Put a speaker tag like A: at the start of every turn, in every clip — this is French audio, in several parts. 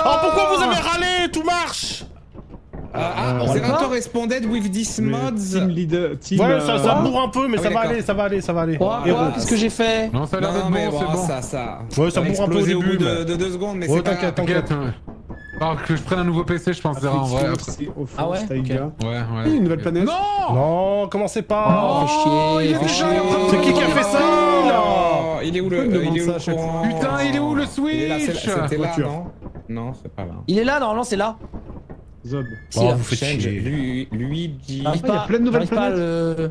A: Oh, pourquoi vous avez râlé? Tout marche.
B: Zerator responded with this mods.
C: Team leader, team.
A: Ouais, ça bourre un peu, mais ça va aller, ça va aller, ça va aller.
D: Quoi? Qu'est-ce que j'ai fait?
E: Non, ça a l'air d'être bon, c'est bon.
B: Ça.
A: Ouais, ça bourre un peu au
B: explosé
A: début.
B: de 2 secondes, mais
A: Ouais,
B: c'est pas grave.
A: t'inquiète.
E: Alors que je prenne un nouveau PC, je pense, Zera, en vrai. Après.
D: Ah ouais,
E: Ouais.
C: Une nouvelle planète.
E: Non.
A: Non, commencez pas.
D: Fais chier,
E: il est
D: fais
E: déjà
D: chier.
E: en train de
A: C'est qui a fait ça?
B: Oh, il est où le courant?
E: Putain, il est où le
B: Il est là,
E: Switch?
B: c'était là,
C: Voiture.
B: non? Non, c'est pas là.
D: Il est là, normalement, c'est là.
C: Zob.
A: Oh, vous faites
B: Change,
A: chier.
B: Luigi.
D: J'arrive
C: il y a
D: pas,
C: plein de nouvelles
D: j'arrive pas à le...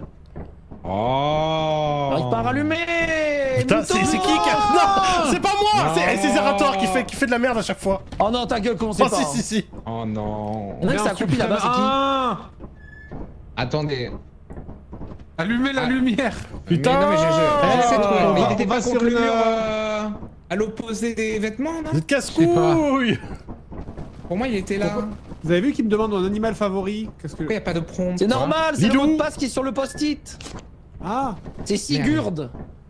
B: Oh.
D: J'arrive pas à rallumer.
A: Putain,
D: Mytho.
A: c'est qui a... Non, c'est pas moi.
B: Non.
A: C'est Zerator qui fait de la merde à chaque fois.
D: Oh non, ta gueule, comment c'est
A: Oh,
D: pas.
A: si.
B: Oh non.
D: On a que ça accroupit là-bas, c'est qui?
B: Attendez.
E: Allumez la lumière.
A: Putain.
B: Mais non, mais je...
C: on
B: mais
C: va-
B: il était
C: on
B: pas
C: va
B: contre
C: sur
B: le
C: une,
B: mur à l'opposé des vêtements, non?
A: Vous êtes casse-couille.
B: Pour moi, il était là.
C: Vous avez vu qu'il me demande mon animal favori? Qu'est-ce que.
B: Pourquoi il n'y a pas de prompt?
D: C'est normal, c'est le
A: Lilou.
D: mot de passe qui est sur le post-it.
C: Ah.
D: C'est Sigurd.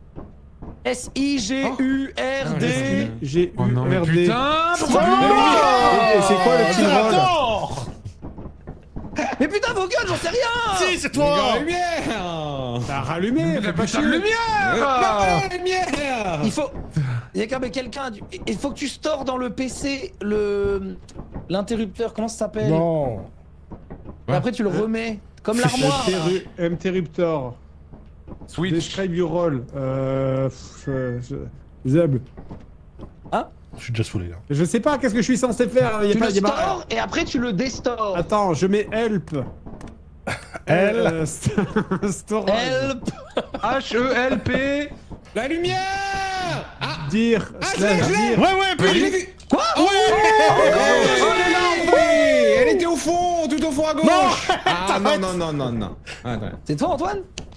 D: S-I-G-U-R-D.
C: J'ai
E: Oh non, mais
C: URD.
E: putain.
C: Et c'est quoi le petit rôle?
A: Zerator.
D: Mais putain, vos gueules, j'en sais rien.
A: Si, c'est toi.
B: Lumière.
C: T'as rallumé.
E: Il a
C: fais
E: pas
C: chier.
E: de lumière.
B: Lumière.
D: Il faut... Il y a quand même quelqu'un... Il faut que tu stores dans le PC l'interrupteur, comment ça s'appelle?
A: Non.
D: Et après tu le remets. Comme l'armoire. là.
C: Interruptor.
E: Switch.
C: Describe your role. Zeb.
A: Je suis déjà saoulé là.
C: Je sais pas, qu'est-ce que je suis censé faire? Il y a
D: Tu
C: pas
D: le
C: il y a pas-
D: stores et après tu le destores.
C: Attends, je mets help.
A: Elle.
C: Storage.
D: Help.
E: H-E-L-P.
B: La lumière. Ah.
C: Dire.
B: Ah,
C: slash
B: je l'ai.
C: dire.
A: Ouais,
B: Je l'ai vu.
D: Quoi?
B: Elle était au fond, tout au fond à gauche.
A: Non.
B: Ah non. Attends.
D: C'est toi Antoine?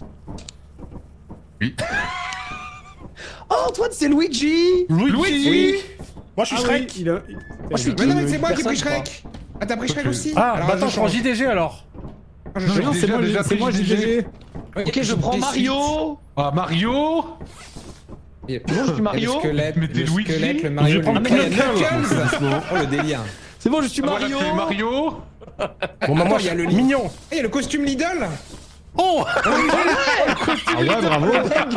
E: Oui.
D: Oh Antoine c'est Luigi.
A: Luigi. Moi, je suis
C: Ah
A: Shrek.
C: oui, il a...
D: Moi je suis
B: Mais non, mais
D: qui?
B: c'est moi qui ai pris
D: Personne,
B: Shrek. Ah, t'as pris Shrek aussi?
A: Ah,
B: Alors,
A: bah attends,
B: je
A: je prends
B: change.
A: JDG alors.
B: Je
E: Non,
B: change.
C: Non, c'est moi,
E: déjà
C: c'est moi
E: pris
C: JDG.
D: Ok, je prends Mario.
E: Ah, Mario.
D: Bon, je suis Mario.
B: Le squelette,
E: Mais t'es
B: le
E: Luigi.
B: squelette, le
A: Je
B: Mario.
A: vais prendre
B: le Knuckles.
A: Knuckles.
B: Oh, le délire.
D: C'est bon, je suis
E: Voilà,
D: Mario.
E: c'est Mario.
A: Bon, bah moi,
B: il y
A: je
B: a
A: suis
B: le
A: mignon.
B: Il y a le costume Lidl.
A: Oh.
C: Ah ouais, bravo.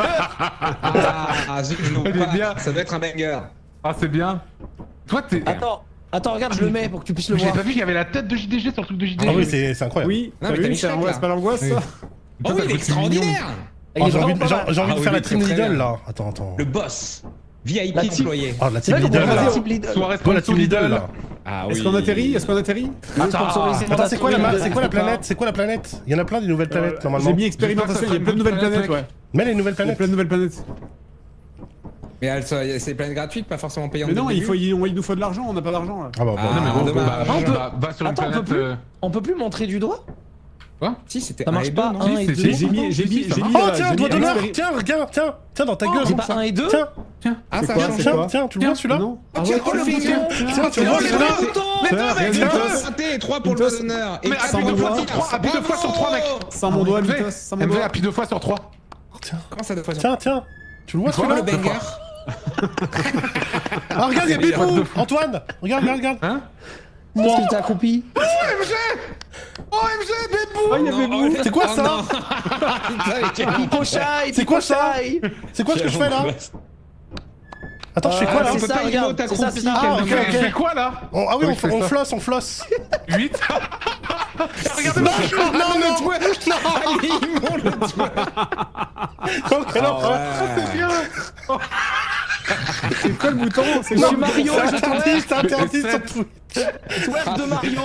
B: Ah, zut, je l'ouvre
E: Il est
B: pas.
E: bien.
B: Ça doit être un banger.
E: Ah, c'est bien. Toi, t'es.
D: Attends, regarde, je le mets pour que tu puisses le
E: J'avais
D: voir.
E: pas vu qu'il y avait la tête de JDG sur le truc de JDG.
A: Ah oui, c'est incroyable.
C: Oui,
B: Non,
C: t'as
B: mais t'as
C: vu,
B: mis
C: c'est
B: Shrek, là.
C: pas l'angoisse ça?
B: Oh oui, il est extraordinaire.
D: Il
A: Oh,
D: est
A: j'ai envie,
D: vraiment pas mal.
A: j'ai envie de
B: Ah
A: faire
B: oui,
A: la team
B: très
A: Lidl
B: bien.
A: là. Attends.
B: Le boss. VIP
D: La team-
B: employé.
A: Ah, la
D: C'est
A: team
D: vrai qu'on
A: Lidl
D: prend
A: là.
D: la type leader.
E: Soirée
A: Quoi, la team
E: sponsor
A: Lidl là?
B: Ah
C: Est-ce qu'on atterrit? Est-ce qu'on atterrit?
A: Attends, c'est quoi la planète? C'est quoi la planète? Il y en a plein des nouvelles planètes normalement.
C: J'ai mis expérimentation, il y a plein de nouvelles planètes, ouais.
A: Mais les nouvelles
C: Il y a
A: planètes.
C: plein de nouvelles planètes.
B: Mais c'est des planètes gratuites, pas forcément payantes.
C: Mais non,
B: dès le début.
C: il nous faut de l'argent, on n'a pas d'argent là.
A: Ah bah
B: Ah,
A: bon.
E: Non, mais bon,
B: dommage.
E: va sur une
D: Attends, on peut
E: planète.
D: plus On peut plus montrer du doigt?
B: Si, c'était
D: Ça
B: un
D: marche
B: et deux,
D: pas,
B: non
D: un et
E: c'est-
D: deux.
E: c'est-
C: J'ai mis
A: Oh tiens, doigt d'honneur. Tiens, regarde, tiens dans ta gueule.
D: C'est pas 1 et 2?
A: Tiens,
B: Ah,
C: C'est
B: ça
C: quoi,
B: change.
C: c'est quoi?
A: tiens, tu le vois celui-là?
C: Non.
B: Ah, tiens, oh, le
D: bouton.
B: finger.
A: Tiens, tu vois
B: les
A: celui-là?
B: deux. Les deux,
C: Tiens,
B: mec,
C: Mitos.
B: 2 synthés et 3 pour le doigt d'honneur. Et
E: Mais
B: quatre
C: appuie
B: pour
C: deux
B: le
C: fois
B: doigt
C: sur
B: d'honneur.
E: appuie deux fois sur trois, mec.
C: Sans mon doigt,
E: MV,
C: Mitos, sans mon
E: MV,
C: doigt.
E: appuie 2 fois sur 3.
B: Comment ça, 2 fois sur
A: Tiens, tu le vois
B: trois? Le
A: celui-là?
B: banger.
A: Ah regarde, il y a Bépou. Antoine, regarde.
E: Hein?
D: Qu'est-ce que t'as accroupi?
E: OMG, Bébou.
C: Oh, il y avait vous.
A: C'est quoi ça?
D: Hippochay.
A: C'est quoi ça? C'est quoi ce que je fais là? Attends, je fais quoi là?
D: c'est ça, regarde. C'est ça, c'est ça.
A: Ah, ok,
E: Tu fais
A: ok.
E: quoi là?
A: Ah oui,
E: Oui, je fais
A: on
E: ça.
A: flosse.
E: 8.
A: Regardez-moi. Non. Non, quelle horreur.
C: C'est quoi le bouton? C'est
D: Je
C: quoi
D: suis Mario,
A: C'est
D: je
A: interdit,
D: te
A: c'est interdit sur Twitch.
D: twerk de Mario.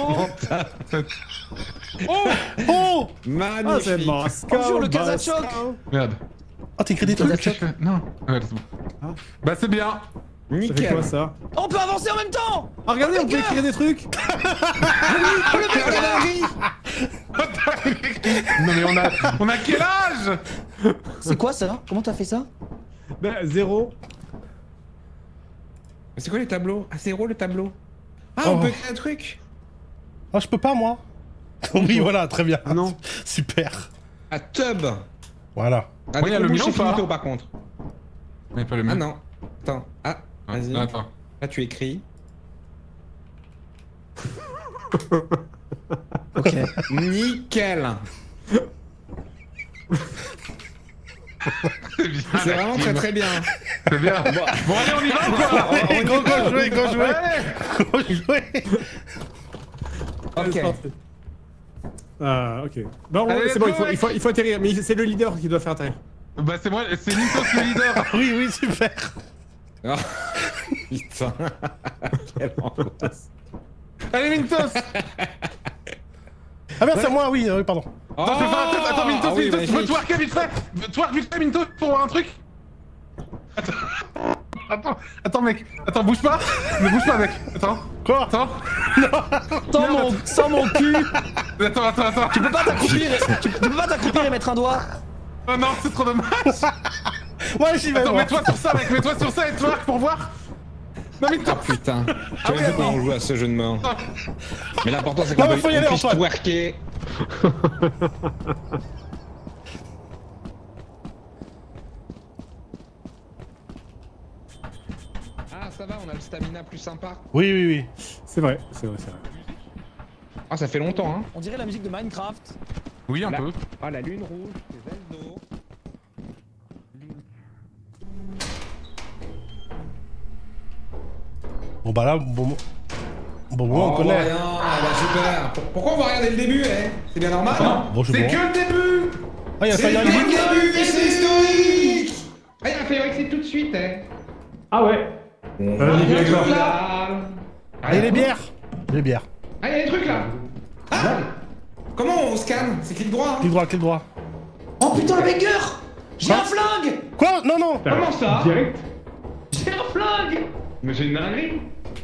A: Oh.
C: Ah, c'est
B: Magnifique.
C: Moscow.
D: Bonjour, le Kazachok.
E: Merde.
A: Oh, t'as écrit des
E: Qu'est-ce
A: trucs.
E: que je fais? Non. Ouais, c'est bon. Bah, c'est bien.
C: Ça fait
B: Nickel.
C: quoi ça?
D: On peut avancer en même temps.
C: Ah, regardez, on peut écrire des trucs.
E: Non, mais on a quel âge?
D: C'est quoi ça? Comment t'as fait ça?
C: Ben, 0.
B: C'est quoi les tableaux? Ah, 0 le tableau. Ah,
A: Oh.
B: on peut créer un truc.
A: Oh, je peux pas moi. Oui, voilà, très bien.
C: Ah non.
A: Super.
B: Ah, tub.
A: Voilà.
B: Ah,
E: Ouais, il y a le mien
B: chez
E: ou pas?
B: Finito, par contre.
E: Mais pas le
B: Ah
E: même.
B: non. Attends. Ah, vas-y.
E: Attends.
B: Là, tu écris.
D: Ok.
B: Nickel.
E: C'est bien.
B: C'est vraiment très très bien.
E: C'est bien. Bon, allez, on y va ou quoi?
A: Go jouer, go jouer.
E: Ouais.
A: Go jouer.
B: Ok.
C: Ah, ok. Bon,
E: Allez,
C: c'est bon,
E: let's go,
C: il faut atterrir, mais c'est le leader qui doit faire atterrir.
E: Bah, c'est moi, c'est Mintos le leader.
A: Oui, super.
B: Ah, putain. Quelle angoisse.
E: Allez, Mintos.
A: Ah merde, c'est à moi, oui, pardon.
E: Attends, je vais faire un test. Attends, Mintos,
B: Ah oui,
E: Mintos, tu peux
B: magnifique.
E: twerker vite fait. Twerk vite fait, Mintos, pour un truc. Attends, mec. Attends, bouge pas. Ne bouge pas, mec. Attends.
A: Quoi?
E: Attends.
D: Sans mon cul.
E: Attends.
D: Tu peux pas t'accroupir et mettre un doigt.
E: Oh non, c'est trop dommage.
A: Ouais, j'y vais.
E: Attends,
A: moi.
E: mets-toi sur ça, mec. Mets-toi sur ça et twerk pour voir. Non, Mintos.
B: Ah putain.
E: Ah
B: J'ai
E: oui,
B: même vu comment
E: attends.
B: on joue à ce jeu de mort. Mais l'important c'est
A: Non,
B: qu'on
A: mais faut y aller,
B: puisse
A: Antoine.
B: twerker. Ah ça va, on a le stamina plus sympa.
A: Oui.
C: C'est vrai.
B: Ah ça fait longtemps hein.
D: On dirait la musique de Minecraft.
E: Oui, un
B: Là.
E: peu.
B: Ah la lune rouge, les ailes d'eau.
A: Bon bah là, bon moment, on
B: Oh,
A: connaît.
B: rien, ah bah super. Pourquoi on va rien dès le début C'est bien normal.
A: Bon,
E: C'est
A: bon.
E: que le début.
A: Ah, y'a
B: C'est
A: Fire
B: que le
A: Emblem.
B: début et c'est historique. Ah il a fait c'est tout de suite
C: Ah ouais.
B: On
C: va
B: va
C: bien
B: bien
C: d'accord.
B: là.
A: Ah, et les bières. Les bières.
B: Ah il y a des trucs là. Ah comment on scanne? C'est clic droit hein.
A: Clic droit.
D: Oh putain, le banger. J'ai un flingue.
A: Quoi? Non.
B: Comment ça?
C: Direct.
D: J'ai un flingue.
B: Mais c'est une dinguerie.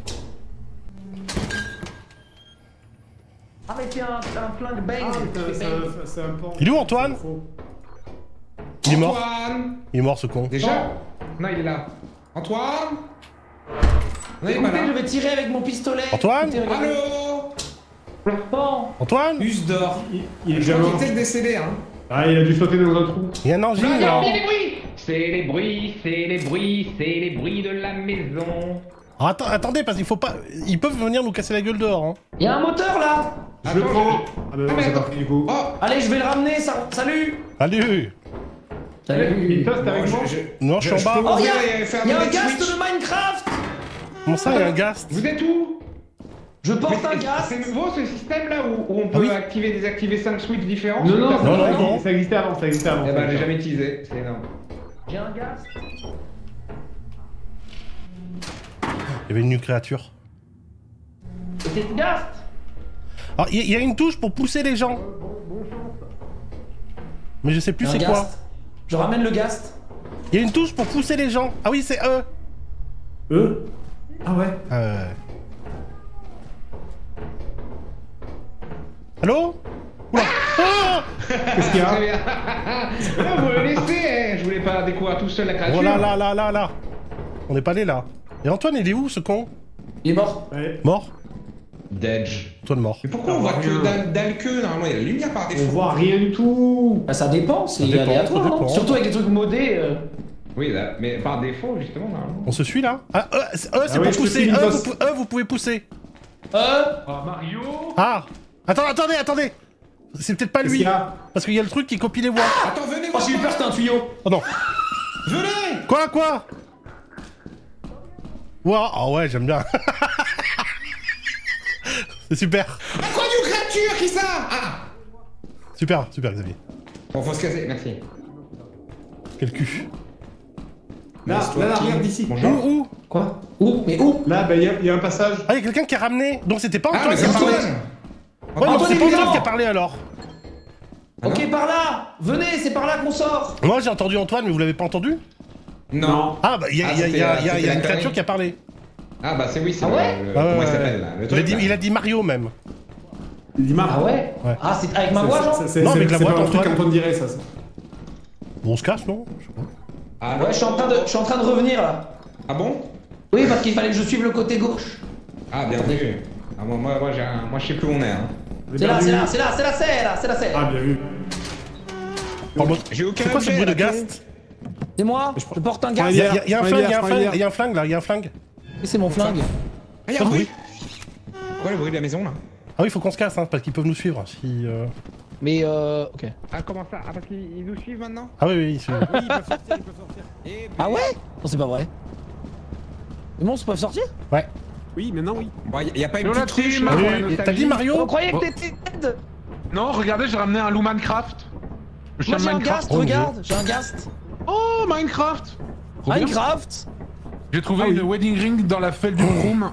D: Ah mais c'est un flingue bang.
C: C'est un pan.
A: Il est où, Antoine? Il est mort.
B: Antoine.
A: Il est mort, ce con.
B: Déjà? Non, il est là. Antoine? Non, il est pas
D: Écoutez, je
B: là.
D: vais tirer avec mon pistolet.
A: Antoine
D: Écoutez, regardez.
B: Allô?
D: Bon.
A: Antoine?
B: Use d'or.
C: Il est
B: Je
C: déjà
B: crois
C: mort.
B: qu'il était décédé, hein.
C: Ah, il a dû sauter dans un trou.
A: Il y a un ange, là.
F: C'est les bruits de la maison.
A: Ah, attendez, parce qu'il faut pas... Ils peuvent venir nous casser la gueule dehors, hein.
D: Il y a un moteur là.
C: Je le prends. Ah bah non,
B: mais
C: c'est
B: attends.
C: parti du coup.
B: Oh!
D: Allez, je vais le ramener. Salut.
A: Salut.
C: Mintos, t'es avec moi?
A: Non, je suis en bas.
D: Oh, il y a un
B: gaz
D: ghast de Minecraft.
A: Comment ça, il y a un ghast?
B: Vous êtes où?
D: Je porte un ghast.
B: C'est nouveau ce système là où on
A: Ah
B: peut
A: oui.
B: activer désactiver 5 switches différents?
C: Non,
A: non.
C: ça existait avant,
B: Eh ben j'ai jamais utilisé, c'est énorme.
D: J'ai un ghast.
A: Il y avait une nue créature.
D: C'est un ghast.
A: Alors, il y a une touche pour pousser les gens. Mais je sais plus
D: Un
A: c'est quoi.
D: ghast. Je ramène le ghast.
A: Il y a une touche pour pousser les gens. Ah oui, c'est eux.
C: Eux? Ah ouais.
A: Allô? Oula. Oh,
C: Qu'est-ce qu'il y a?
B: Très bien. Non, vous le laissez, je voulais pas découvrir tout seul la créature.
A: Oh là. On n'est pas allé là. Et Antoine, il est où, ce con?
D: Il est mort.
C: Ouais.
A: Mort?
B: Dodge.
A: Antoine mort.
B: Mais pourquoi on voit que dalle queue normalement il y a la lumière par
C: On
B: défaut?
C: voit rien du tout.
D: Bah, ça dépend, c'est
A: dépend,
D: aléatoire,
A: ça
D: non?
A: dépend.
D: Surtout avec des trucs modés.
B: Oui, là, mais par défaut justement normalement.
A: On se suit là? Ah, c'est
C: oui,
A: pour
C: je te
A: pousser.
C: suis, Mintos.
A: Vous pouvez pousser.
E: Ah, Mario.
A: Ah! Attendez! C'est peut-être pas
C: Qu'est-ce
A: lui.
C: qu'il y a?
A: Parce qu'il y a le truc qui copie les voix.
B: Attends, venez
D: Oh,
B: voir.
D: j'ai eu peur, c'était un tuyau.
A: Oh non.
B: Venez.
A: Quoi? Ouah, ah ouais, j'aime bien. C'est super.
B: Ah, quoi du créature qui ça? Ah.
A: Super, Xavier.
B: Bon, faut se casser, merci.
A: Quel cul.
C: Là, regarde d'ici.
B: Bonjour.
A: Où?
D: Quoi? Où? Mais où?
C: Là, bah, il y a un passage.
A: Ah, il y a quelqu'un qui a ramené. Donc c'était pas
B: Ah,
A: Antoine
B: mais
A: qui
B: c'est
A: a parlé.
B: Antoine.
A: Ouais, non,
D: Antoine
A: c'est
D: est
A: pas Antoine
D: vivant.
A: qui a parlé alors.
D: Ok, par là. Venez, c'est par là qu'on sort.
A: Moi j'ai entendu Antoine, mais vous l'avez pas entendu?
B: Non.
A: Ah, bah il y a,
B: Ah,
A: y a- y a- y a-
B: c'était
A: y a
B: la
A: une créature
B: connerie.
A: qui a parlé.
B: Ah bah c'est oui, c'est
D: Ah ouais?
B: comment il s'appelle là? Le truc, là.
A: Il a dit Mario même.
C: Il dit Marc.
D: Ah ouais?
A: Ouais.
D: Ah, c'est avec ma voix, genre?
A: Non, avec la voix
C: C'est pas un truc
A: d'Antoine.
C: qu'Antoine dirait, ça.
A: Bon, on se casse, non? Je sais pas.
B: Ah,
D: Ouais, je suis en train de revenir là.
B: Ah bon?
D: Oui, parce qu'il fallait que je suive le côté gauche.
B: Ah bien vu. Ah, moi je sais plus où on est. Hein.
D: C'est là, c'est là, c'est là, c'est là, c'est là.
C: Ah, bien vu.
A: Pardon.
B: J'ai aucun
A: C'est quoi ce
B: objet,
A: bruit de
B: là,
A: ghast?
D: C'est moi, je porte un
C: prends
D: ghast.
C: les
A: Il y a un
C: Prends
A: flingue,
C: une
A: il y a un
C: bière,
A: flingue,
C: prends une
A: il y a un flingue là, il y a un flingue.
D: Et c'est mon flingue.
B: Ah, y'a un bruit. Quoi le bruit de la maison là?
A: Ah oui, il faut qu'on se casse, hein, parce qu'ils peuvent nous suivre. Si,
D: Mais ok.
F: Ah, comment ça? Ah, parce qu'ils nous suivent maintenant?
A: Ah oui, oui, ils suivent.
C: Oui, ils peuvent sortir, ils peuvent sortir.
F: Eh ben,
D: Ah ouais? Non, c'est pas vrai. Les monstres peuvent sortir?
A: Ouais.
C: Oui, maintenant oui.
F: Bon, y a pas une
E: Yo, la
F: petite ruche
E: team.
F: là,
A: Ah
F: pour
A: oui,
F: la
A: et
F: nostalgie?
A: t'as dit Mario?
D: On croyait
E: Oh.
D: que t'étais dead.
E: Non, regardez, j'ai ramené un loup Minecraft. Le chien
D: Moi j'ai un
E: Minecraft.
D: ghast,
A: Oh,
D: regarde, j'ai un ghast.
E: Oh, Minecraft. Trop bien.
D: Minecraft.
E: J'ai trouvé
C: Ah oui.
E: une wedding ring dans la felle du Chrome.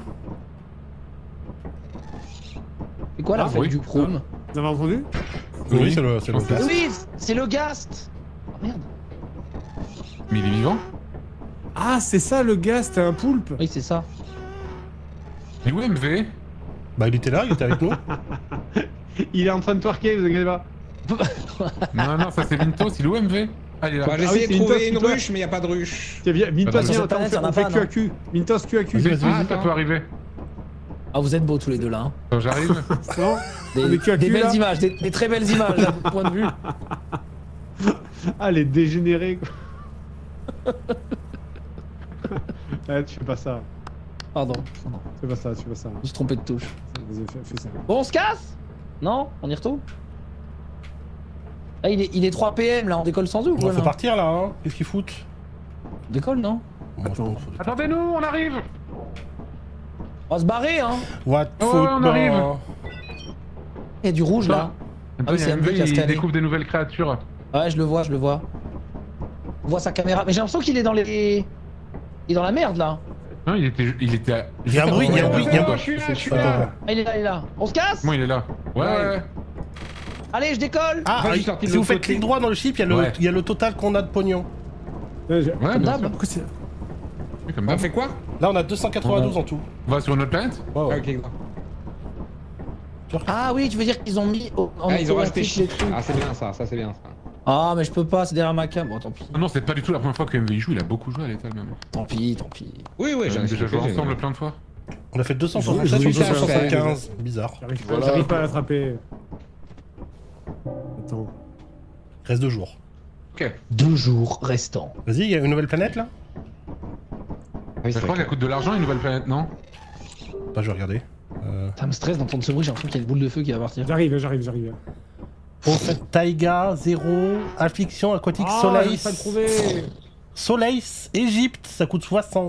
D: C'est quoi la
E: Ah,
D: fête
E: oui.
D: du chrome?
C: Vous avez entendu?
A: Oui, c'est le
E: je pense
A: gars.
D: Oui, c'est le ghast. Oh merde.
E: Mais il est vivant.
C: Ah, c'est ça le gars, c'était un poulpe.
D: Oui, c'est ça.
E: Et où MV?
A: Bah, il était là, il était avec nous.
C: Il est en train de twerker, vous inquiétez pas.
E: Non, non, ça c'est Mintos. Il est où MV? Ah, il est là.
F: Bah, j'ai essayé
C: c'est
F: de
C: une
F: trouver
C: tosse,
F: une
C: toi.
F: ruche, mais y a pas de ruche.
C: Tiens, viens, Mintos,
E: Sur
C: viens,
D: cette
C: attends,
D: planète, y en a
C: on fait
D: pas,
C: cul à cul. Mintos, cul à cul.
A: Vas-y, vas-y,
E: Ah,
A: vas-y.
E: ça peut arriver.
D: Ah, vous êtes beaux tous les deux là. Hein.
E: Attends, j'arrive.
C: Non On est cul à
D: Des
C: cul,
D: belles
C: là.
D: images, des très belles images à votre point de vue.
C: Ah, les dégénérés, quoi. Ah, tu fais pas ça.
D: Pardon,
C: Fais pas ça, tu fais pas ça.
D: je me suis trompé de touche.
C: Vas-y, fais ça.
D: Bon, on se casse? Non? On y retourne? Ah, il est 3 PM là, on décolle sans eux ou
A: Bon,
D: quoi
A: faut
D: là?
A: partir là, hein. Qu'est-ce qu'ils foutent?
D: On décolle, non?
A: Bon, je pense.
E: Attendez-nous, on arrive.
D: On va se barrer, hein.
A: What
E: Oh,
A: foot,
E: on arrive.
A: non.
D: Il y a du rouge là.
E: Attends,
D: oui,
E: il y
D: c'est
E: a
D: MV qui a
E: MV, il
D: scanné.
E: découvre des nouvelles créatures.
D: Ouais, je le vois, je le vois. On voit sa caméra. Mais j'ai l'impression qu'il est dans les. Il est dans la merde là.
E: Non, il était à...
A: Il y a un bruit, il y a un bruit, il y a un bruit.
F: Je suis là, je suis
A: Attends,
F: là.
A: attends.
D: Ah, il est là, il est là. On se casse?
E: Comment il est là? Ouais, ouais.
D: Allez, je décolle.
A: Ah,
F: Enfin, je suis sorti de
A: si vous
F: l'autre
A: faites
F: côté.
A: clic droit dans le chip, il
E: Ouais.
A: y a le total qu'on a de pognon.
E: Ouais, bien
D: d'hab.
E: sûr.
C: Pourquoi c'est.
E: Oui, comme
F: On
E: d'hab.
F: fait quoi?
A: Là, on a 292 en tout.
E: On va sur une autre planète?
A: Ouais,
F: Ah,
A: ouais.
F: ok.
D: Ah oui, tu veux dire qu'ils ont mis en
F: Ah, ils ont
D: automatique
F: rajouté
D: les trucs.
F: Ah, c'est bien ça c'est bien ça.
D: Ah, mais je peux pas, c'est derrière ma cam. Bon, tant pis.
E: Ah non, c'est pas du tout la première fois que MV y joue, il a beaucoup joué à l'étal même.
D: Tant pis, tant pis.
F: Oui, oui,
E: On
F: j'en
E: a
F: ai
E: déjà joué ensemble plein de fois.
A: On a fait 200
C: Ils ont-
A: sur
C: ils ont-
A: 275. Bizarre.
C: J'arrive pas à l'attraper. Attends.
A: Reste 2 jours.
E: Ok.
D: 2 jours restants.
A: Vas-y, il y a une nouvelle planète là?
F: Oui,
E: Je crois qu'elle coûte de l'argent une nouvelle planète, non?
A: Bah, je vais regarder.
D: Ça me stresse d'entendre ce bruit, j'ai l'impression qu'il y a une boule de feu qui va partir.
C: J'arrive.
A: Au fait, Taïga, 0, Affliction, Aquatique,
C: Ah,
A: Soleil.
C: j'ai pas trouvé.
A: Soleil, Égypte, ça coûte 60.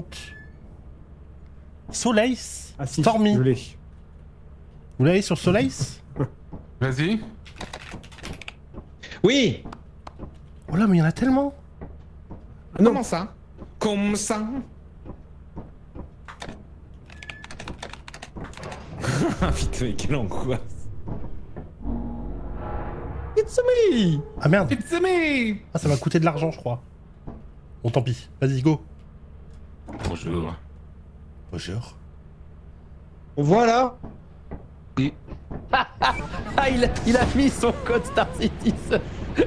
A: Soleil,
C: Ah si,
A: Stormy.
C: je l'ai.
A: Vous l'avez sur Soleil?
E: Vas-y.
F: Oui.
A: Oh là, mais il y en a tellement.
C: Ah non.
F: Comment ça? Comme ça? Ah putain, mais quelle angoisse.
D: It's me!
A: Ah merde.
E: It's me!
A: Ah, ça va coûter de l'argent, je crois. Bon, tant pis. Vas-y, go.
E: Bonjour.
A: Bonjour.
C: Voilà.
D: Ah, il a mis son code Star Citizen.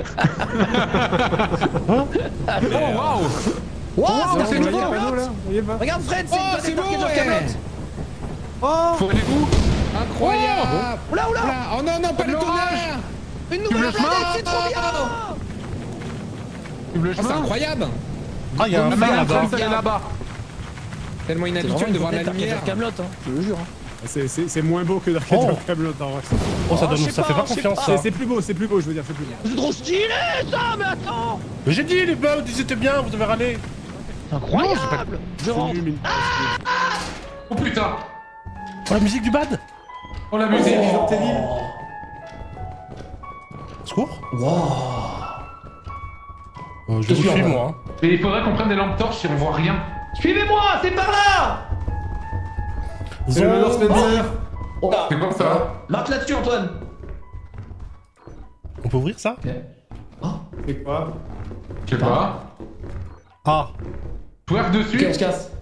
E: Oh waouh!
D: Wow,
E: c'est
D: c'est
E: nouveau,
D: nouveau,
C: Panneau, là, voyez pas.
D: Regarde Fred, c'est
F: Oh,
D: une
F: c'est
D: bonne
F: beau,
D: époque
F: ouais.
D: de Camelot.
C: Oh.
E: Faut aller où?
F: Incroyable.
D: Oula, oula!
F: Oula. Oh non, non, pas le
E: L'orage.
F: tonnerre.
D: Une
E: Tu
D: nouvelle
E: me laisses
D: planète,
E: pas
D: c'est trop bien!
E: Tu me le
F: Oh, c'est
E: chemin?
F: incroyable.
A: Ah, il y a un
E: Ah,
A: phare
E: mais
A: là-bas.
E: ça, elle est là-bas.
F: Tellement
D: C'est vraiment
F: inhabituel de voir la lumière.
D: Camelot, hein, je le jure. Hein.
C: C'est moins beau que Dark
A: Oh.
C: Age of Camelot en vrai.
A: Oh, ça,
D: Oh,
A: donne,
D: je sais
A: ça fait
D: pas,
A: pas
D: je sais
A: confiance,
D: pas.
A: ça.
C: C'est plus beau, je veux dire, c'est plus beau.
D: C'est trop stylé ça, mais attends!
A: Mais j'ai dit, les bugs, ils étaient bien, vous devez râler.
D: Incroyable! Je rentre!
E: Oh putain!
A: Oh, la musique du bad.
E: Oh la musique!
A: Secours. Je vais vous suivre, moi. Hein.
E: Mais il faudrait qu'on prenne des lampes torches si on voit rien.
D: Suivez-moi, c'est par là!
C: C'est le Lord Spencer.
D: Oh là!
E: C'est quoi ça?
D: Marque là-dessus, Antoine!
A: On peut ouvrir ça?
C: C'est quoi?
E: Je sais pas.
A: Ah.
E: Twerk dessus?
D: Ok, on se casse.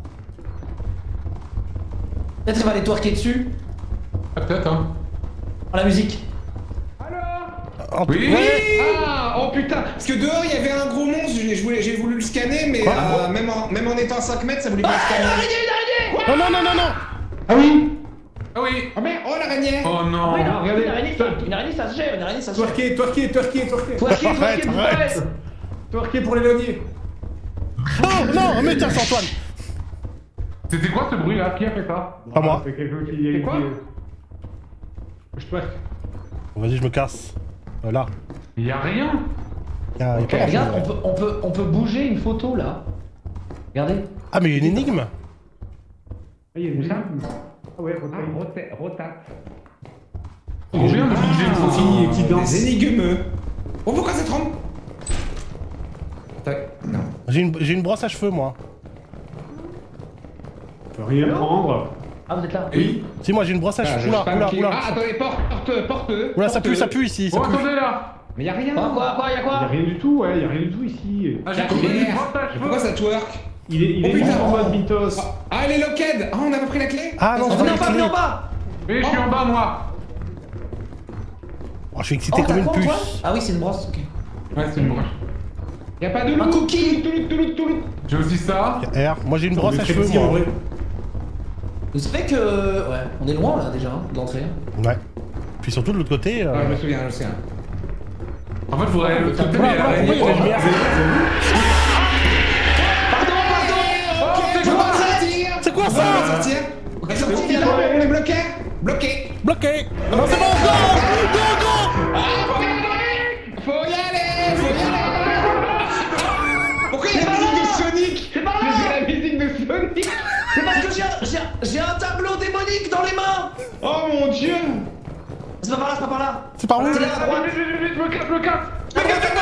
D: Peut-être il va aller twerker dessus.
E: Ah, peut-être hein.
D: Oh, la musique.
A: Oh,
E: Oui!
F: Ah, oh putain. Parce que dehors, il y avait un gros monstre. J'ai voulu le scanner, mais
A: Quoi
F: même en étant à 5 mètres, ça voulait pas le scanner.
A: Non, non, non, non, non.
E: Ah oui! Ah oui!
F: Oh merde, oh l'araignée.
E: Oh non!
D: Regardez. Une araignée, ça se gère, une araignée, ça se gère.
C: Twerker.
D: Twerker,
A: Arrête.
C: Twerker pour l'éloigner.
A: Oh, non, mais tiens, c'est Antoine.
E: C'était quoi ce bruit là? Qui a fait ça?
A: Pas moi.
C: C'est quelqu'un qui
F: quoi
C: Je twerk.
A: Vas-y, je me casse. Là.
E: Y'a rien.
A: Y a pas
D: Regarde,
A: grand-chose.
D: on peut bouger une photo là. Regardez.
A: Ah, mais il y a une énigme.
C: Ah, il y a une
F: ça
C: Ah ouais, rotate.
F: Rotate.
E: Trop bien de bouger une photo.
C: Qui danse.
F: Des énigmeux. Oh, pourquoi ça tremble? Non.
A: J'ai une brosse à cheveux, moi.
C: On peut rien prendre.
D: Ah, vous êtes là?
C: Oui.
A: Si, moi j'ai une brosse à
F: Ah,
A: cheveux.
F: je sais pas
A: Oula,
F: qui-
A: oula.
F: Ah, attendez, porte.
A: Oula, ça pue ici. Ça
E: Oh,
A: pue.
E: attendez là.
F: Mais y'a rien.
D: Y'a
C: Y'a
D: quoi?
C: rien du tout, ouais, y'a rien du tout ici.
E: Ah, j'ai
F: La
E: trouvé une
F: bière.
E: brosse à
F: Mais
E: cheveux.
F: pourquoi ça twerk?
C: Il est
F: Oh, putain.
C: en mode Mythos.
F: Ah, les locked. Ah, on a pas pris la clé?
A: Ah non,
D: Venez
A: c'est
D: en bas,
A: pas
D: venez en
A: clé.
D: bas!
E: Mais je suis en bas, moi.
A: Oh, je suis excité
D: Oh,
A: comme
D: t'as
A: une
D: quoi,
A: puce.
D: toi? Ah oui, c'est une brosse, ok.
E: Ouais, c'est une brosse.
F: Y'a pas de
D: Un
F: loup.
D: cookie.
F: Touloute.
E: J'ai aussi ça.
A: R, moi j'ai une brosse à
C: Très
A: cheveux,
C: petit, en
A: moi.
C: vrai.
D: Vous savez que... Ouais, on est loin là déjà, hein, de l'entrée.
A: Ouais. Puis surtout de l'autre côté.
F: Ah, je me souviens.
E: En fait, faudrait le côté, mais
A: Pourquoi il y a des lumières?
F: Ok, je peux pas sortir.
A: C'est quoi
F: On peut pas
A: ça?
F: sortir. Ok, sorti là, on est bloqué. Bloqué.
A: Bloqué. Non, c'est bon, go.
F: Faut y aller. Pourquoi il y a la musique de Sonic?
D: C'est pas
F: C'est la musique de Sonic.
D: C'est parce que j'ai un tableau démonique dans les mains!
F: Oh mon dieu.
D: C'est pas par là, c'est pas par là!
A: C'est par où?
D: C'est là à droite!
E: Vite, me casse.
D: C'est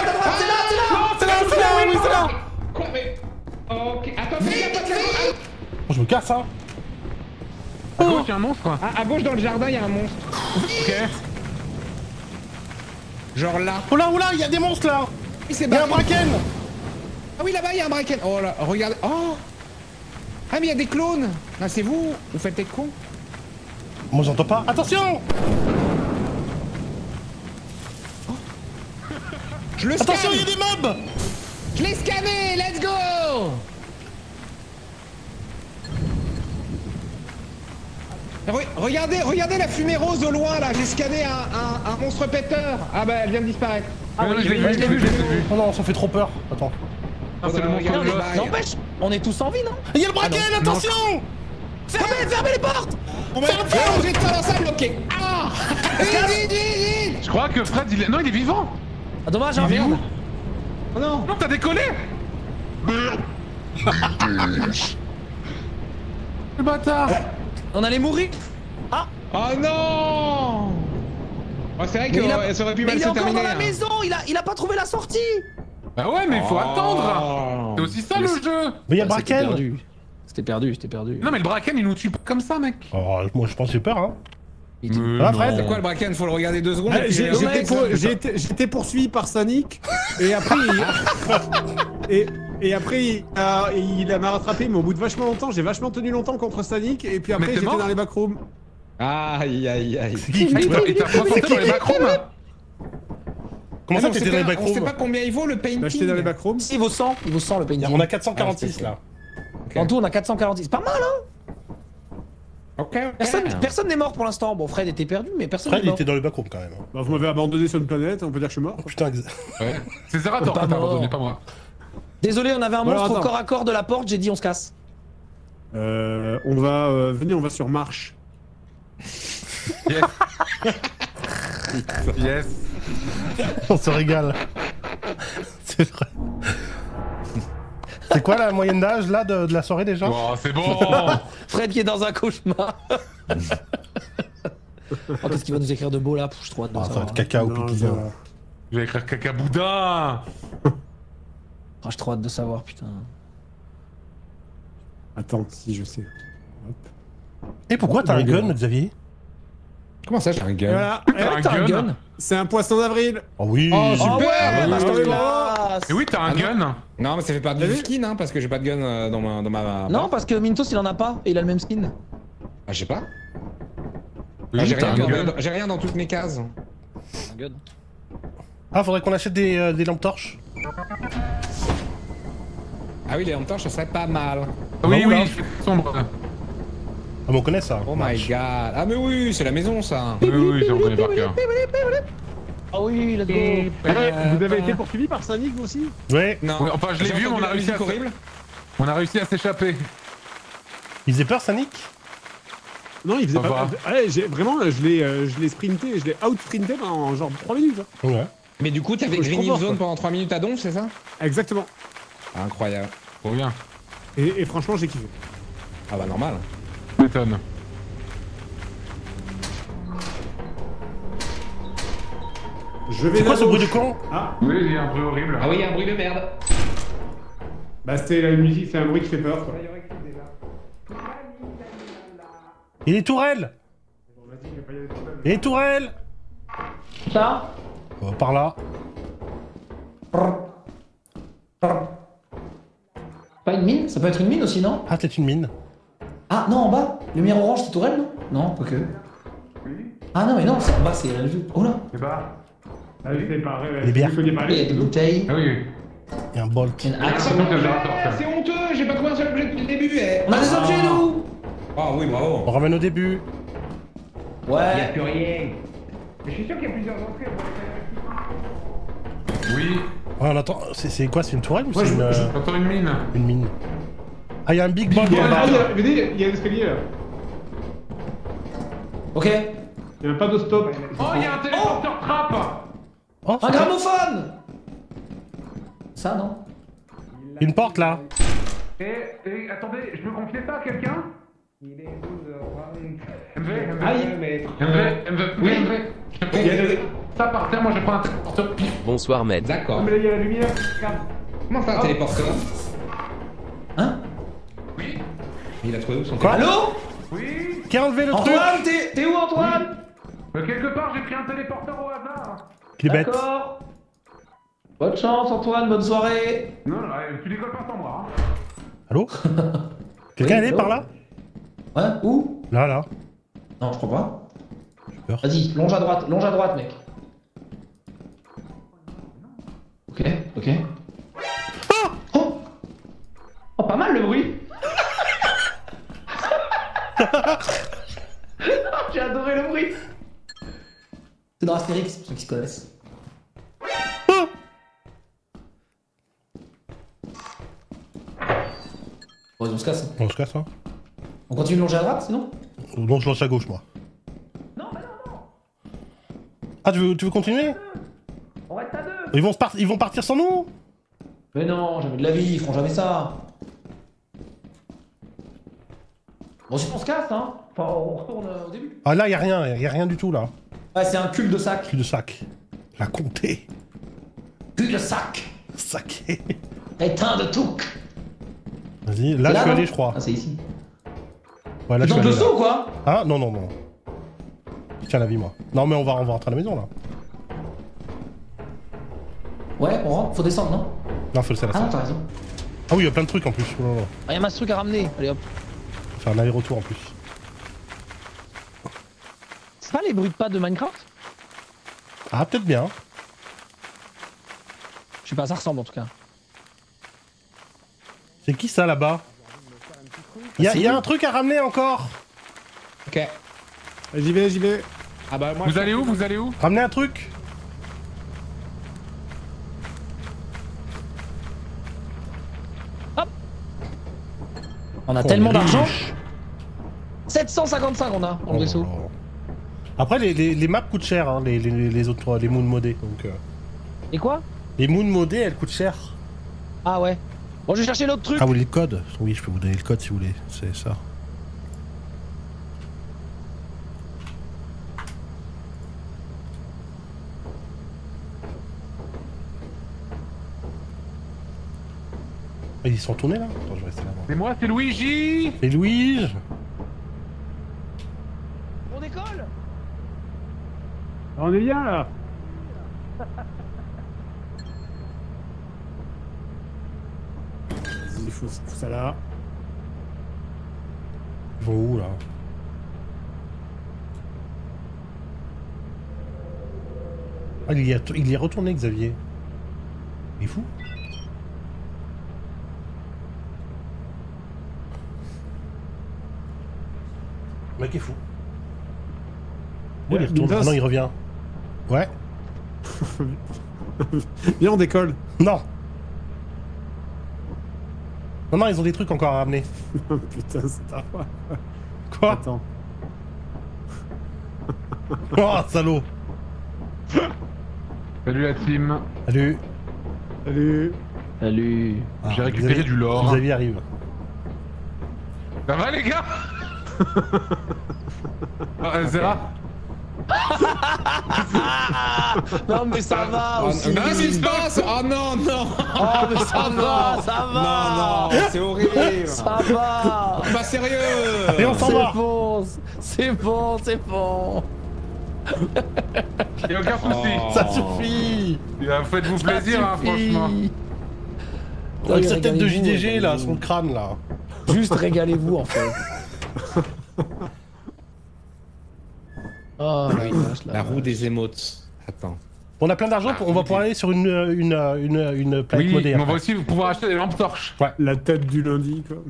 D: là,
A: Oui, c'est là.
F: Quoi, mais... Ok, attends, fais pas de la...
A: Oh, je me casse, hein.
E: À gauche, y'a un monstre.
F: À gauche dans le jardin, il y a un monstre.
E: Ok.
F: Genre là.
A: Oh là, il y a des monstres là.
F: Oui, c'est
A: Il y a un
F: braqué.
A: braken.
F: Ah oui, là-bas, il y a un braken. Oh là, regardez. Oh. Ah, mais il y a des clones. Ah, c'est vous. Vous faites des cons.
A: Moi j'entends pas. Attention.
F: Je le scanne.
A: Attention, il y a des mobs.
F: Je l'ai scanné. Let's go. Regardez la fumée rose au loin, là. J'ai scanné un monstre péteur. Ah bah, elle vient de disparaître.
E: Ah oui, je l'ai vu.
A: Oh non, ça fait trop peur. Attends.
E: Ah, c'est le monstre
F: Regarde
E: de
F: les
E: l'os.
F: bails.
D: N'empêche, on est tous en vie, non?
A: Il y a le braken, attention.
D: Fermez les portes!
F: On va j'ai pas dans ça bloqué. Ah. Vite.
E: Je crois que Fred, il est... Non, il est vivant.
D: Ah, dommage,
E: Il
D: hein,
E: est où?
D: merde!
F: Oh non.
E: Non, t'as décollé. Le bâtard.
D: On allait mourir!
F: Oh non. Oh, c'est vrai
D: Mais
F: que
D: il a-
F: ça aurait pu
D: Mais
F: mal
D: il est
F: se
D: encore
F: terminer.
D: dans la
F: hein.
D: maison! Il a pas trouvé la sortie!
E: Bah ouais, mais il faut attendre.
F: Oh.
E: C'est aussi ça le jeu.
A: Mais il y a le
D: C'était
A: braken.
D: perdu. C'était perdu.
E: Non, mais le braken, il nous tue pas comme ça, mec.
A: Oh, moi je pense que j'ai peur, hein.
E: Ah,
A: Fred,
F: C'est quoi le braken? Faut le regarder 2 secondes.
C: Ah,
F: et puis
C: j'ai-
F: le
C: J'étais
F: mec,
C: pour-
F: ça-
C: j'étais poursuivi par Sonic et après et après il m'a rattrapé mais au bout de vachement longtemps j'ai vachement tenu longtemps contre Sonic et puis après
E: t'es
C: j'étais
E: mort
C: dans les backrooms.
F: Aïe.
A: c'est qui
E: Ah, il t'a transporté dans les backrooms.
A: Comment
F: Ah
A: ça
F: non,
A: t'étais dans les
F: on sait
A: backrooms?
F: pas combien il vaut le painting.
C: Bah, j'étais dans les backrooms.
D: Il vaut 100 le painting.
A: On a 446 là.
D: En tout, on a 446. Pas mal, hein?
F: Ok.
D: Personne n'est mort pour l'instant. Bon, Fred était perdu, mais personne
A: Fred
D: n'est
A: il
D: mort.
A: était dans les backrooms quand même. hein.
C: Bah, vous m'avez abandonné sur une planète, on peut dire que je suis mort.
A: Oh putain,
E: Ouais. C'est Zerator
D: Pas
E: qui t'a
D: mort.
E: abandonné, pas moi.
D: Désolé, on avait un
C: Voilà,
D: monstre au
C: attends.
D: corps à corps de la porte, j'ai dit on se casse.
C: On va venez, on va sur Marche.
E: Yes. Yes.
A: On se régale. C'est vrai. C'est quoi la moyenne d'âge là de la soirée déjà?
E: Oh, c'est bon.
D: Fred qui est dans un cauchemar. Oh, qu'est-ce qu'il va nous écrire de beau là? Pff, je trouve hâte de
A: Ah, ça va
D: savoir.
A: être caca ou
C: Non,
A: pipi.
C: ça
A: hein.
C: va.
E: Je vais écrire caca boudin.
D: Ah, j'ai trop hâte de savoir, putain.
C: Attends, si je sais. Hop.
A: Et pourquoi t'as un gun, Xavier?
F: Comment ça, j'ai un
C: Et
F: gun?
C: voilà,
D: T'as un gun?
C: c'est un poisson d'avril.
A: Oh oui.
F: Oh,
D: Ah
F: super.
D: ouais,
C: bah,
D: masterclass.
C: oui.
E: Et oui, t'as un
F: Ah,
E: gun.
F: Non, mais ça fait partie
C: T'as
F: du
C: vu
F: skin, hein, parce que j'ai pas de gun dans ma.
D: Non, parce que Mintos il en a pas et il a le même skin.
F: Ah, je sais pas.
E: Oui,
F: Ah, j'ai
E: t'as un
F: rien,
E: gun.
F: j'ai rien dans toutes mes cases.
D: Un gun.
A: Ah, faudrait qu'on achète des lampes torches.
F: Ah oui, les lampes torches, ça serait pas mal.
E: Oui,
A: Bah, oula.
E: oui, je suis sombre.
A: Ah, mais on connaît ça.
F: Oh my
A: Marche.
F: god. Ah, mais oui, c'est la maison, ça.
E: Oui, oui, j'en connais par cœur.
D: Ah oui, let's go.
C: Vous avez été poursuivi par Sonic vous aussi?
A: Ouais.
F: Non.
E: Oui, enfin, je l'ai
F: J'ai
E: vu, mais
F: entendu
E: on a
F: la
E: réussi à
F: musique horrible.
E: On a réussi à s'échapper.
A: Il faisait peur, Sonic?
C: Non, il faisait
E: Ça
C: pas.
E: va.
C: Ouais, vraiment, je l'ai sprinté, je l'ai out-sprinté pendant genre 3 minutes. Hein.
A: Ouais.
F: Mais du coup, t'avais
C: Je suis
F: green
C: trop
F: hill
C: fort,
F: zone
C: quoi.
F: pendant 3 minutes à donf, c'est ça?
C: Exactement.
F: Incroyable.
E: Trop bien.
C: Et franchement, j'ai kiffé.
F: Ah bah normal.
E: M'étonne.
C: Je vais
A: C'est quoi
C: là
A: ce bruit de
C: gauche.
A: con?
C: Ah,
E: Oui, il y a un bruit horrible.
F: Ah oui, il y a un bruit de merde.
C: bah c'était la musique, c'est un bruit qui fait peur quoi.
A: Il est tourelle! Il est tourelle!
D: Ça
A: Par là.
D: Pas une mine? Ça peut être une mine aussi, non?
A: Ah, c'est une mine.
D: Ah, non, en bas. Lumière orange, c'est tourelle, non? Non, pas que. Ah non, mais non, c'est en bas, c'est rien du tout. Oh là!
E: Et bah.
C: Ah, c'est pas vrai.
A: Les bières.
C: Je connais pas
D: Il y a des bouteilles,
E: Ah oui.
A: Il y a un bolt.
D: une axe.
E: Ah, donc,
F: C'est honteux, j'ai pas trouvé un seul objet depuis le début, eh.
D: On a des objets, nous!
F: Ah oui, bravo.
A: On ramène au début.
D: Ouais.
F: plus rien. Mais je suis sûr qu'il y a plusieurs entrées.
E: Oui.
A: Ouais, on attend. C'est quoi? C'est une tourelle ou
C: Ouais,
A: c'est
E: J'entends une mine.
A: une mine? Ah, il y a un big bolt
C: Il y a,
A: en bas.
C: venez, il y a un escalier là.
D: Ok.
C: Il y a pas de stop.
E: Oh, il y a un téléporteur trappe.
A: Oh,
D: Un
A: c'est quoi?
D: gramophone! Ça, non?
A: Une porte là.
E: Et attendez, je peux confier ça à quelqu'un?
F: Il est 12h20.
E: MV,
F: Aïe.
E: Oui, MV. Ça par terre, moi je prends un téléporteur pif.
G: Bonsoir maître.
F: D'accord.
C: Mais là il y a la lumière. Regarde.
F: Comment ça, un téléporteur?
D: Hein?
E: Oui.
F: Il a trouvé où son
A: Quoi?
F: téléporteur?
D: Allô?
E: Oui.
A: Qui a enlevé le truc?
D: Antoine, t'es où, Antoine?
E: Quelque part, j'ai pris un téléporteur au hasard.
A: Il est bête.
D: D'accord. Bonne chance, Antoine, bonne soirée.
E: Non, tu décolles pas sans moi.
A: Allô? Quelqu'un
D: Oui,
A: est
D: allô?
A: par là?
D: Ouais, où?
A: Là, là.
D: Non, je crois pas.
A: J'ai peur.
D: Vas-y, longe à droite, mec. Ok, ok. Oh! Oh, pas mal le bruit! J'ai adoré le bruit! C'est dans Astérix, pour ceux qui se connaissent. Bon, on se casse.
A: On se casse, hein?
D: On continue de longer à droite, sinon?
A: Non, je lance à gauche, moi.
D: Non, mais non!
A: Ah, tu veux continuer?
D: On reste à deux!
A: Ils vont partir sans nous?
D: Mais non, jamais de la vie, ils feront jamais ça. Bon, si on se casse, hein. Enfin, on retourne au début.
A: Ah, là, y a rien du tout, là.
D: Ouais, c'est un cul de sac.
A: Cul de sac. La comté.
D: Cul de sac.
A: Saqué.
D: Éteint de touc.
A: Vas-y, là,
D: C'est
A: je suis
D: non
A: allé, je crois.
D: Ah, c'est ici.
A: Ouais, là,
D: Tu
A: je suis
D: tentes le
A: allé. Là.
D: saut ou quoi?
A: Ah, non, non, non. Tiens la vie, moi. Non, mais on va rentrer à la maison, là.
D: Ouais, on rentre, faut descendre, non?
A: Non, faut le laisser à la
D: Ah non,
A: salle.
D: t'as raison.
A: Ah oui, il y a plein de trucs en plus. Oh là là.
D: Ah, y'a masse truc à ramener. Allez hop.
A: Faire un aller-retour en plus.
D: C'est pas les bruits de pas de Minecraft?
A: Ah, peut-être bien.
D: Je sais pas, ça ressemble en tout cas.
A: C'est qui ça là-bas? Il y a un truc à ramener encore.
F: Ok.
C: J'y vais.
F: Ah bah moi.
E: Vous allez où? Vous allez où?
A: Ramener un truc.
D: On a
A: Oh,
D: tellement
A: on est
D: d'argent.
A: riche.
D: 755 on a en
A: Oh
D: dessous.
A: là là. Après, les maps coûtent cher, hein, les autres, les moons modés. Donc,
D: Et quoi?
A: les moons modés, elles coûtent cher.
D: Ah ouais. Bon, je vais chercher l'autre truc.
A: Ah, vous voulez le code? Oui, je peux vous donner le code si vous voulez. C'est ça. Ah, ils sont tournés là? Attends, je vais rester là.
E: C'est moi, c'est Luigi.
A: Et Louise?
D: On décolle.
C: On est bien là. Il faut ça là.
A: Ils vont où là? Ah, il y est retourné, Xavier. Il est fou. Le mec est fou. Où il retourne? Ah non, il revient. Ouais.
C: Viens, on décolle.
A: Non. Non, non, ils ont des trucs encore à ramener.
C: Putain, c'est ta foi.
A: Quoi?
C: Attends.
A: Oh, salaud.
E: Salut la team.
A: Salut.
C: Salut.
D: Salut.
E: J'ai récupéré du lore.
A: Xavier arrive.
E: Ça va les gars? Zera?
D: Non mais ça va aussi.
F: Non, qu'est-ce qui se passe? Oh non, non.
D: Oh mais ça va, ça va.
F: Non, non, c'est horrible.
D: Ça va.
F: Pas sérieux.
A: Et on s'en
D: C'est
A: va.
D: bon, c'est bon, c'est bon.
E: Y'a aucun souci.
A: Ça suffit.
E: Faites-vous plaisir, hein, franchement.
A: Avec sa tête de
D: Régalez-vous,
A: JDG là,
D: régalez-vous.
A: son crâne là.
D: Juste régalez-vous en fait. Oh la vache,
F: La roue des émotes. Attends.
A: On a plein d'argent, on va pouvoir aller sur une planète
E: Oui,
A: moderne.
E: mais on va aussi pouvoir acheter des lampes torches.
C: La tête du lundi, quoi.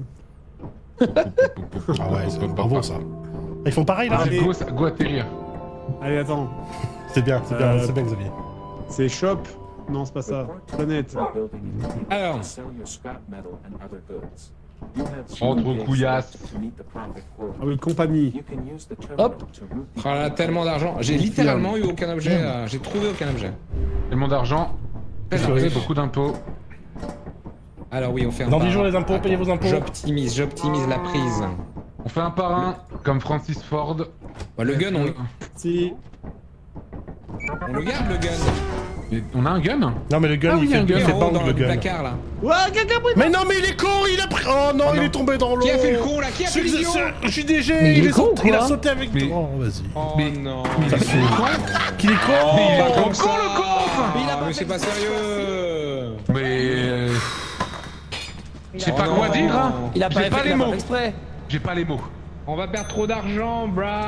A: Ah ouais, c'est bravo ça. Ils font pareil là.
E: Ah, go atterrir.
C: Allez, attends.
A: C'est bien, c'est bien, c'est bien Xavier.
C: C'est shop. Non, c'est pas ça. Planète.
F: Alors.
E: Oh, trop couillasse.
C: Ah oui, compagnie.
D: Hop.
F: Oh là, tellement d'argent. J'ai littéralement eu aucun objet. J'ai trouvé aucun objet.
E: Tellement d'argent. Payez beaucoup d'impôts.
F: Alors oui, on fait un
A: Dans
F: par
A: 10 jours
F: un.
A: les impôts, payez vos impôts.
F: J'optimise la prise.
E: On fait un par un, comme Francis Ford.
F: Bah, le gun,
C: Si.
F: on le garde, le gun.
E: Et on a un gun?
A: Non mais le gun,
E: Ah oui,
A: il fait,
E: un gun
A: il fait
F: En haut,
A: bang
F: dans
A: le
F: le
A: gun.
F: placard, là.
A: Mais non mais il est con, il a pris... Oh non,
E: Oh
A: il
E: non.
A: est tombé dans l'eau.
F: Qui a fait le con, là? Qui a fait l'idiot?
A: JDG,
D: Mais il est con,
A: il a
D: quoi.
A: sauté avec...
E: Mais-
A: Oh vas-y.
F: Oh
E: Mais-
F: non.
A: Ça
E: Il est
A: suffit.
E: con.
A: Qu'il est con.
E: Mais il est
F: Pas
E: con,
F: comme ça.
E: le con.
F: Mais il a pas c'est pas sérieux.
E: Mais... Je sais
F: Oh
E: pas
F: non.
E: quoi dire, hein.
D: Il a
E: J'ai
D: pas
E: pas
D: fait
E: les
D: il a pas
E: mots.
D: fait exprès.
E: J'ai pas les mots.
F: On va perdre trop d'argent, bra.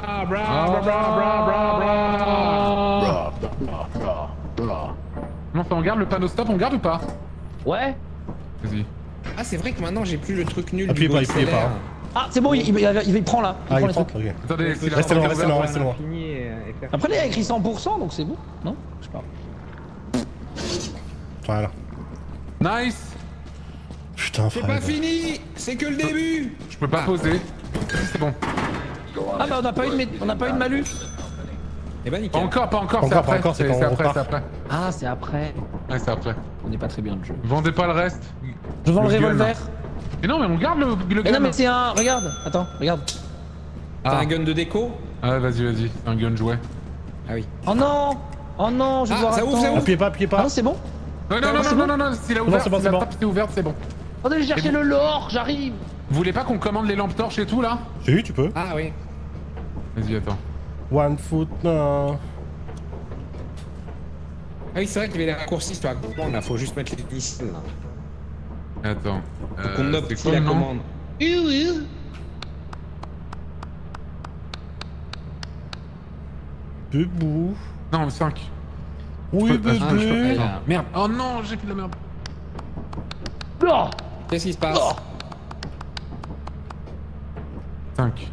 E: Non, enfin, on garde le panneau stop, on garde ou pas?
D: Ouais.
E: Vas-y.
F: Ah, c'est vrai que maintenant j'ai plus le truc nul
A: Appuyez
F: du
A: pas,
F: Go
A: appuyez
F: XLR.
A: pas.
D: Ah c'est bon, il prend là.
A: Ah
D: prend
A: il
D: les
A: prend,
D: trucs.
A: ok.
E: Attendez, si la
A: Restez loin,
E: porte est
A: restez loin,
E: ouverte,
A: restez loin.
D: Après il y a écrit 100% donc c'est bon, non? Je sais pas.
A: Voilà.
E: Nice.
A: Putain
F: C'est
A: frère.
F: pas fini, c'est que le début.
E: Je peux pas poser. C'est bon.
D: Ah bah on n'a pas eu de malus.
F: Eh ben
E: Pas
F: nickel.
E: encore, pas encore,
A: Pas
E: c'est
A: encore, pas
E: après.
A: encore, c'est
E: C'est
A: quand on
E: après,
A: repart.
E: c'est après.
D: Ah c'est après.
E: Ouais, c'est après.
D: On n'est pas très bien le jeu.
E: Vendez pas le reste.
D: Je vends le
E: gun.
D: revolver.
E: Mais non, mais on garde le
D: Mais
E: gun.
D: non mais c'est un... Regarde, attends, regarde.
F: T'as un gun de déco?
E: Ah, vas-y, un gun jouet.
F: Ah oui.
D: Oh non. Oh non, je
F: Ah,
D: vais voir.
F: ça ouvre,
D: attends.
F: ça ouvre.
A: Appuyez pas, appuyez
D: Ah
A: pas.
D: non c'est bon.
E: Non,
D: c'est bon
E: si la
A: Non,
E: ouverte,
A: c'est bon,
E: si
A: c'est
E: la
A: bon.
E: trappe était ouverte, c'est bon.
D: Attendez, je chercher le lore, j'arrive.
E: Vous voulez pas qu'on commande les lampes torches et tout là?
A: Si, tu peux.
F: Ah oui.
E: Vas-y, attends.
A: One foot, non.
F: Ah oui, c'est vrai qu'il y avait les raccourcis sur la commande là, faut juste mettre les initiales là.
E: Attends.
F: Faut qu'on
E: c'est
F: opte
E: quoi
F: la
E: le nom?
F: commande.
A: Bebou.
E: Non, 5.
A: Oui,
E: Ah, je peux-
A: bébé.
F: Ah,
E: Merde. Oh non, j'ai fait de la merde.
D: Oh.
F: Qu'est-ce qui se passe?
E: 5.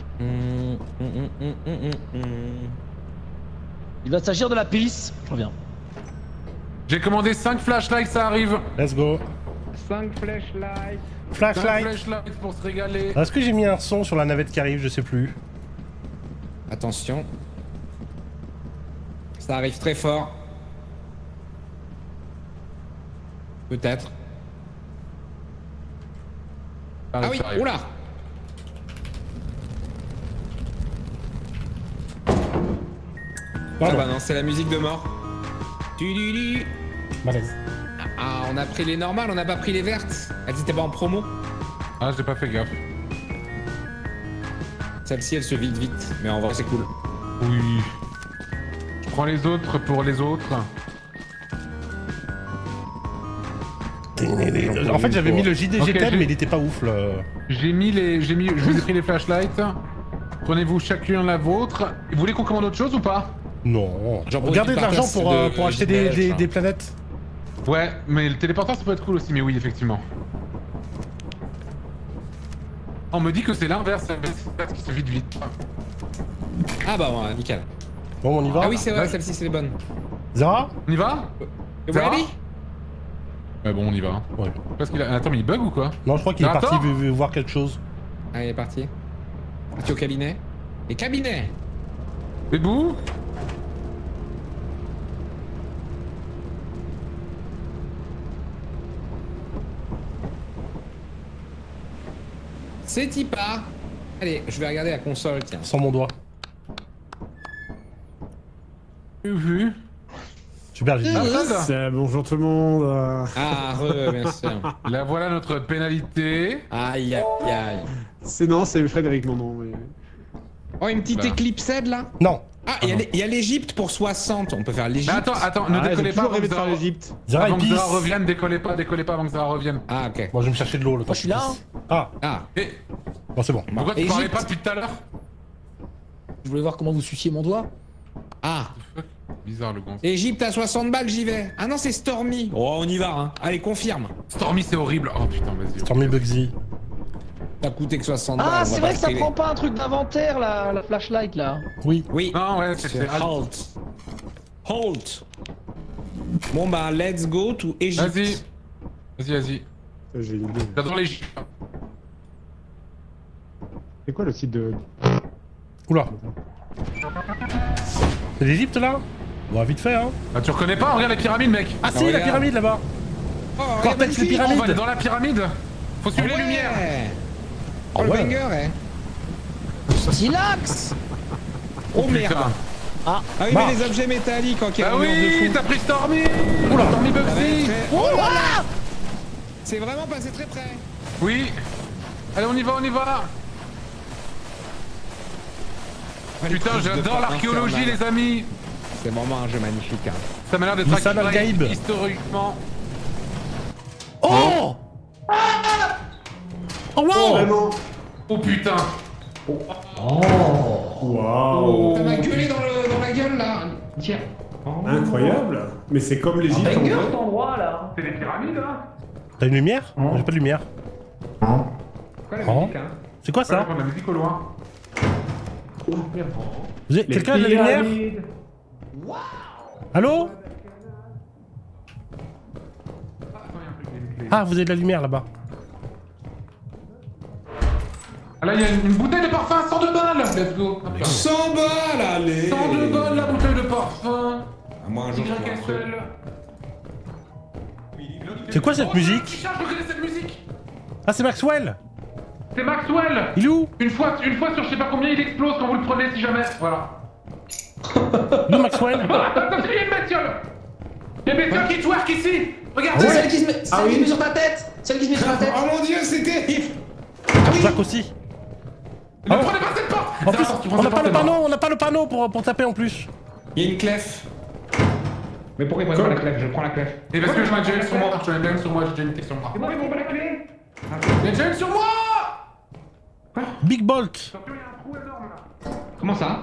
D: Il va s'agir de la pisse. Je reviens.
E: J'ai commandé 5 flashlights, ça arrive.
A: Let's go.
F: 5 flashlights.
E: 5
A: Flashlight.
E: flashlights pour se régaler.
A: Est-ce que j'ai mis un son sur la navette qui arrive? Je sais plus.
F: Attention. Ça arrive très fort. Peut-être. Ah oui,
E: ça arrive.
F: oula. Ah
A: Pardon.
F: bah non, c'est la musique de mort. Tudulu.
A: Malaise.
F: Ah, on a pris les normales, on n'a pas pris les vertes. Elles étaient pas en promo.
E: Ah, j'ai pas fait gaffe.
F: Celle-ci, elle se vide vite, mais en vrai, c'est cool.
E: Oui. Je prends les autres pour les autres.
A: En fait, j'avais mis le JDG
E: Ok,
A: tel,
E: j'ai-
A: mais il était pas ouf le.
E: Je vous ai pris les flashlights. Prenez-vous chacun la vôtre. Vous voulez qu'on commande autre chose ou pas?
A: Non.
F: Genre,
A: Gardez de l'argent pour acheter
F: JDG,
A: des planètes.
E: Ouais, mais le téléporteur ça peut être cool aussi, mais oui, effectivement. On me dit que c'est l'inverse, c'est qui se vide vite.
F: Ah bah, ouais, nickel.
A: Bon, on y va.
F: Ah oui, c'est vrai, celle-ci, c'est les bonnes.
A: Zara?
E: On y va?
F: Ready?
E: Ouais, bon, on y va.
A: Ouais.
E: Parce qu'il a... Attends, mais il bug ou quoi?
A: Non, je crois qu'il est
E: Attends.
A: parti voir quelque chose.
F: Allez, parti. Parti au cabinet. Les cabinets.
E: Bébou?
F: C'est Tipa. Allez, je vais regarder la console, tiens.
A: Sans mon doigt.
E: Vu.
A: Super, j'ai dit.
C: Bonjour tout le monde.
F: Ah, bien sûr.
E: Là voilà notre pénalité.
F: Aïe, aïe, aïe.
C: C'est Frédéric mon nom. Mais...
F: Oh, une petite
E: Bah.
F: éclipsade là.
A: Non.
F: Ah, il y a l'Égypte pour 60. On peut faire
E: Mais
F: l'Égypte.
E: attends, ne décollez
C: j'ai
E: pas
C: toujours
E: avant
C: rêvé
E: que
C: de faire
E: Zara...
C: l'Egypte.
A: Zara,
E: Avant
A: il
E: que
A: pisse.
E: Zara revienne, décollez pas avant que Zara revienne.
F: Ah, ok.
A: Moi, je vais me chercher de l'eau, le temps.
D: Moi, je suis là.
A: Ah,
F: Ah,
E: Et
A: bon, c'est bon.
E: pourquoi tu
F: Égypte.
E: parlais pas depuis tout à l'heure?
D: Je voulais voir comment vous suciez mon doigt.
F: ah.
E: Bizarre le gonze.
F: Égypte à 60 balles, j'y vais. Ah non, c'est Stormy. Oh, on y va, hein. Allez, confirme.
E: Stormy c'est horrible. Oh putain, vas-y.
A: Stormy Bugsy.
F: Ça coûté que 60 balles.
D: Ah,
F: on
D: c'est
F: va
D: vrai
F: pas
D: que ça
F: filer.
D: prend pas un truc d'inventaire, la flashlight, là.
A: Oui.
F: Oui.
E: Non, ouais, c'est
F: C'est
E: alt.
F: halt. Halt. Bon bah, let's go to Égypte.
E: Vas-y.
C: J'ai une idée.
E: J'adore l'Égypte.
C: C'est quoi le site de...
A: Oula. C'est l'Egypte, là? Bon, vite fait, hein.
E: Ah, tu reconnais pas? Regarde les pyramides, mec.
A: Ah, si, la
F: regarde.
A: pyramide, là-bas.
F: Oh,
A: Cortex,
F: magnifique.
A: les pyramides.
E: On va aller dans la pyramide. Faut suivre
F: Ah
E: les lumières.
F: ouais.
A: Ah
F: Oh, le
A: ouais.
F: banger,
D: Silax.
F: Oh merde.
E: Putain.
F: Ah oui,
A: Bah.
F: mais les objets métalliques en
E: Bah
F: carrure de
E: oui,
F: fou.
E: t'as pris Stormy.
A: Oula.
E: Stormy
F: Ça va être
E: Bugsy.
F: très- Oh là là. C'est vraiment passé très près.
E: Oui. Allez, on y va. Putain, j'adore l'archéologie, les amis.
F: C'est vraiment un jeu magnifique. Hein.
E: Ça m'a l'air d'être
A: Moussa
E: accurate
A: Al-Gaïb.
E: historiquement.
A: Oh! Oh, wow!
C: Vraiment.
E: Oh putain.
C: Waouh.
F: Ça m'a gueulé dans la gueule là. Tiens.
C: Incroyable. Mais c'est comme l'Egypte en vrai.
D: endroit, là.
E: C'est les pyramides, hein?
A: T'as une lumière? J'ai pas de lumière.
F: Quoi la
A: Oh.
F: musique hein?
A: C'est quoi ça?
E: On a la musique au loin.
A: Quelqu'un a de la lumière? Allô? Ah, vous avez de la lumière là-bas.
E: Ah là, il y a une bouteille de parfum, 102 balles. Let's go.
F: 100 balles, allez.
E: 102 balles la bouteille de parfum.
F: Ah, moi un jour je prends un truc.
E: YSL.
A: C'est quoi cette musique?
E: Je reconnais cette musique.
A: Ah, c'est Maxwell!
E: C'est Maxwell.
A: Il est où?
E: Une fois sur je sais pas combien, il explose quand vous le prenez si jamais. Voilà.
A: Nous, Maxwell?
E: Attention, il y a une bestiole. Il y a une bestiole qui twerk ici. Regarde.
D: C'est celle qui se met, celle qui se met sur ta tête. Celle qui se met sur la tête.
F: Oh mon dieu, c'est terrible.
A: Jacques aussi.
E: Ne prenez pas cette porte.
A: En plus,
E: Attends, tu prends
A: on n'a
E: cette
A: pas le
E: porte,
A: panneau, on n'a pas le panneau pour taper en plus.
F: Il y a une clef. Mais pourquoi il prend pas la clef? Je prends la clef.
E: Et parce que j'en ai déjà une sur moi, j'ai déjà une question.
F: C'est bon, ils m'ont pas la clé.
E: Il y a déjà une sur moi.
A: Big Bolt.
E: Il y a un trou énorme là.
F: Comment ça?